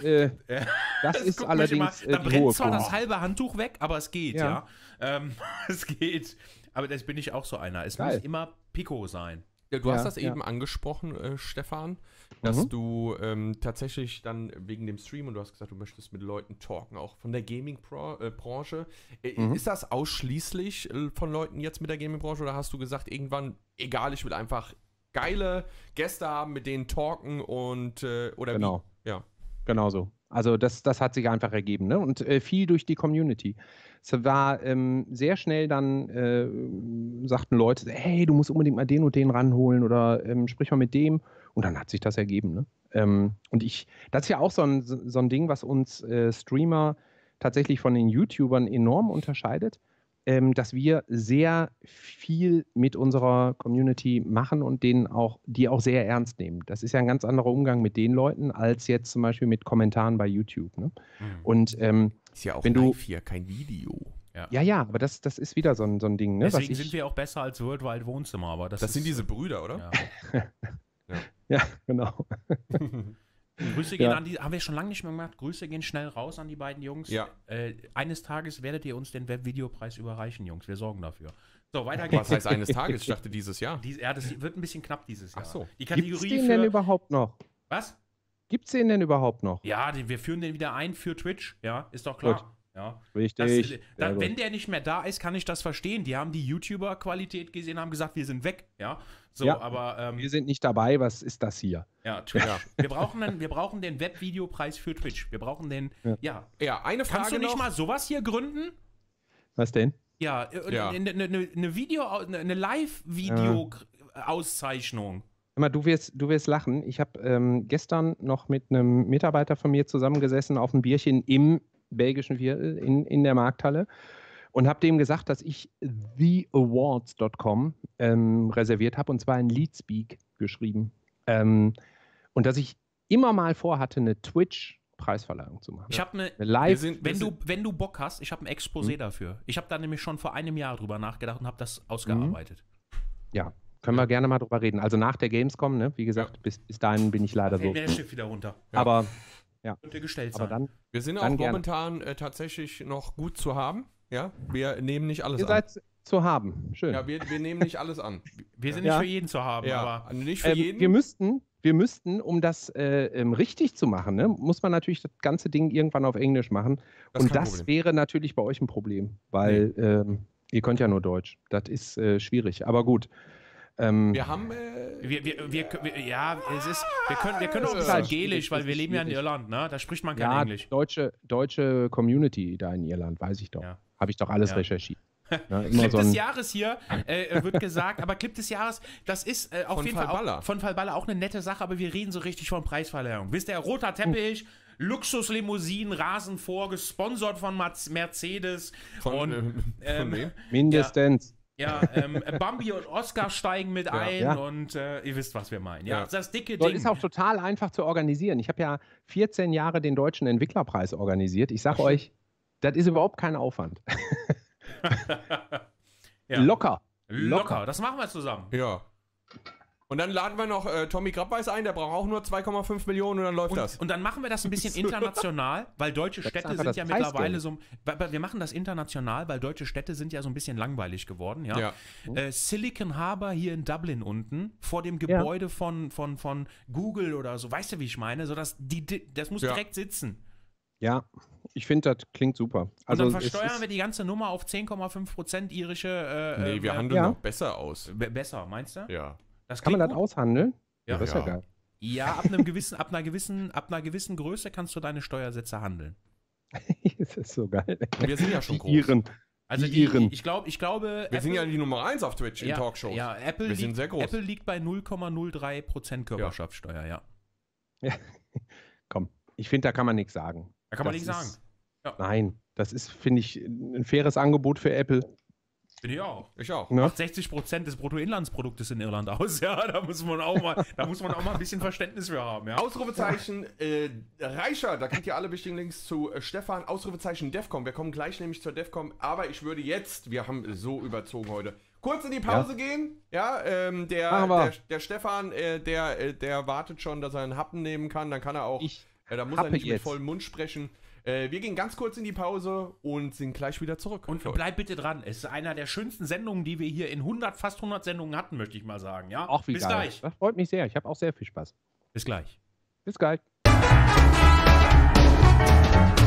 das ist allerdings da brennt zwar das halbe Handtuch weg, aber es geht, es geht. Aber das bin ich auch so einer. Es muss immer Pico sein. Ja, du hast das eben angesprochen, Stefan, dass du tatsächlich dann wegen dem Stream, und du hast gesagt, du möchtest mit Leuten talken, auch von der Gaming-Branche. Ist das ausschließlich von Leuten jetzt mit der Gaming-Branche oder hast du gesagt, irgendwann, egal, ich will einfach geile Gäste haben, mit denen talken und oder genau. Wie? Ja. Genau so. Also das hat sich einfach ergeben, ne? Und viel durch die Community. Es war sehr schnell dann, sagten Leute, hey, du musst unbedingt mal den und den ranholen oder sprich mal mit dem. Und dann hat sich das ergeben, ne? Und das ist ja auch so ein Ding, was uns Streamer tatsächlich von den YouTubern enorm unterscheidet. Dass wir sehr viel mit unserer Community machen und die auch sehr ernst nehmen. Das ist ja ein ganz anderer Umgang mit den Leuten, als jetzt zum Beispiel mit Kommentaren bei YouTube. Ne? Und ist ja auch live hier, kein Video. Ja, aber das ist wieder so ein Ding. Ne? Deswegen sind wir auch besser als Worldwide Wohnzimmer. Aber das sind diese Brüder, oder? Ja, genau. Grüße gehen an die, haben wir schon lange nicht mehr gemacht. Grüße gehen schnell raus an die beiden Jungs. Ja. Eines Tages werdet ihr uns den Webvideopreis überreichen, Jungs. Wir sorgen dafür. So, weiter geht's. Was heißt eines Tages? Ich dachte dieses Jahr. Das wird ein bisschen knapp dieses Jahr. Ach so. Die Kategorie Gibt's den denn überhaupt noch? Was? Gibt's den denn überhaupt noch? Ja, wir führen den wieder ein für Twitch. Ja, ist doch klar. Gut. Ja. Richtig. Wenn der nicht mehr da ist, kann ich das verstehen. Die haben die YouTuber-Qualität gesehen, haben gesagt, wir sind weg. Ja, so, ja, aber wir sind nicht dabei. Was ist das hier? Ja, Twitch. Ja. Wir brauchen den Webvideopreis für Twitch. Wir brauchen den. Ja, eine Frage. Kannst du nicht mal sowas hier gründen? Was denn? Ja, eine Live-Video-Auszeichnung. Du wirst lachen. Ich habe gestern noch mit einem Mitarbeiter von mir zusammengesessen auf ein Bierchen im belgischen Viertel in der Markthalle und habe dem gesagt, dass ich theawards.com reserviert habe und zwar in Leadspeak geschrieben. Und dass ich immer mal vorhatte, eine Twitch-Preisverleihung zu machen. Ich habe eine Live. Wenn du Bock hast, ich habe ein Exposé dafür. Ich habe da nämlich schon vor einem Jahr drüber nachgedacht und habe das ausgearbeitet. Ja. Können wir gerne mal drüber reden. Also nach der Gamescom, ne? Wie gesagt, bis dahin bin ich leider so. Der Schiff wieder runter. Ja. Aber könnte gestellt sein. Aber dann, wir sind auch momentan tatsächlich noch gut zu haben. Ja, wir nehmen nicht alles an. Ihr seid zu haben. Schön. Ja, wir nehmen nicht alles an. Wir sind nicht für jeden zu haben, aber nicht für jeden. Wir müssten, um das richtig zu machen, ne, muss man natürlich das ganze Ding irgendwann auf Englisch machen. Und das wäre natürlich bei euch ein Problem, weil ihr könnt ja nur Deutsch. Das ist schwierig. Aber gut. Wir haben. Wir können auch ein bisschen Gälisch, weil wir leben ja in Irland, ne? Da spricht man kein Englisch. Deutsche Community da in Irland, weiß ich doch. Ja. Habe ich doch alles recherchiert. Ja, Clip des Jahres hier wird gesagt, aber Clip des Jahres, das ist auf jeden Fall auch, von Falballa auch eine nette Sache, aber wir reden so richtig von Preisverleihung. Wisst ihr, roter Teppich, Luxuslimousinen rasen vor, gesponsert von Mercedes. Von wem? Mindestens. Ja, Bambi und Oscar steigen mit ein und ihr wisst, was wir meinen. Ja, das dicke Ding. Das ist auch total einfach zu organisieren. Ich habe ja 14 Jahre den Deutschen Entwicklerpreis organisiert. Ich sage euch, das ist überhaupt kein Aufwand. Locker. Das machen wir zusammen. Ja. Und dann laden wir noch Tommy Grabweis ein, der braucht auch nur 2,5 Millionen und dann läuft das. Und dann machen wir das ein bisschen international, weil deutsche Städte sind ja mittlerweile so. Wir machen das international, weil deutsche Städte sind ja so ein bisschen langweilig geworden. Ja. Silicon Harbor hier in Dublin unten, vor dem Gebäude von Google oder so. Weißt du, wie ich meine? So, das muss direkt sitzen. Ja, ich finde, das klingt super. Also und dann versteuern wir die ganze Nummer auf 10,5% irische. Nee, wir handeln noch besser aus. Besser, meinst du? Ja. Kann man das aushandeln? Ja, das ist ja geil. Ja, ab einer gewissen Größe kannst du deine Steuersätze handeln. Das ist so geil. Wir sind ja schon groß. Iren. Also ich glaube, wir sind ja die Nummer 1 auf Twitch in Talkshows. Ja, wir sind sehr groß. Apple liegt bei 0,03% Körperschaftssteuer, ja. Ja. Komm, ich finde, da kann man nichts sagen. Da kann man nichts sagen. Ja. Nein, das ist, finde ich, ein faires Angebot für Apple. Finde ich auch. Ich auch. Ne? Macht 60% des Bruttoinlandsproduktes in Irland aus. Ja, da muss man auch mal ein bisschen Verständnis für haben. Ja? Ausrufezeichen Reichert, da kriegt ihr alle wichtigen Links zu Stefan. Ausrufezeichen Defcom. Wir kommen gleich nämlich zur Defcom. Aber ich würde jetzt, wir haben so überzogen heute, kurz in die Pause gehen. Ja, der Stefan, der wartet schon, dass er einen Happen nehmen kann. Dann kann er auch, da muss er nicht mit vollem Mund sprechen. Wir gehen ganz kurz in die Pause und sind gleich wieder zurück. Und bleib bitte dran. Es ist einer der schönsten Sendungen, die wir hier in fast 100 Sendungen hatten, möchte ich mal sagen. Ja? Auch wie Bis geil. Gleich. Das freut mich sehr. Ich habe auch sehr viel Spaß. Bis gleich. Bis gleich.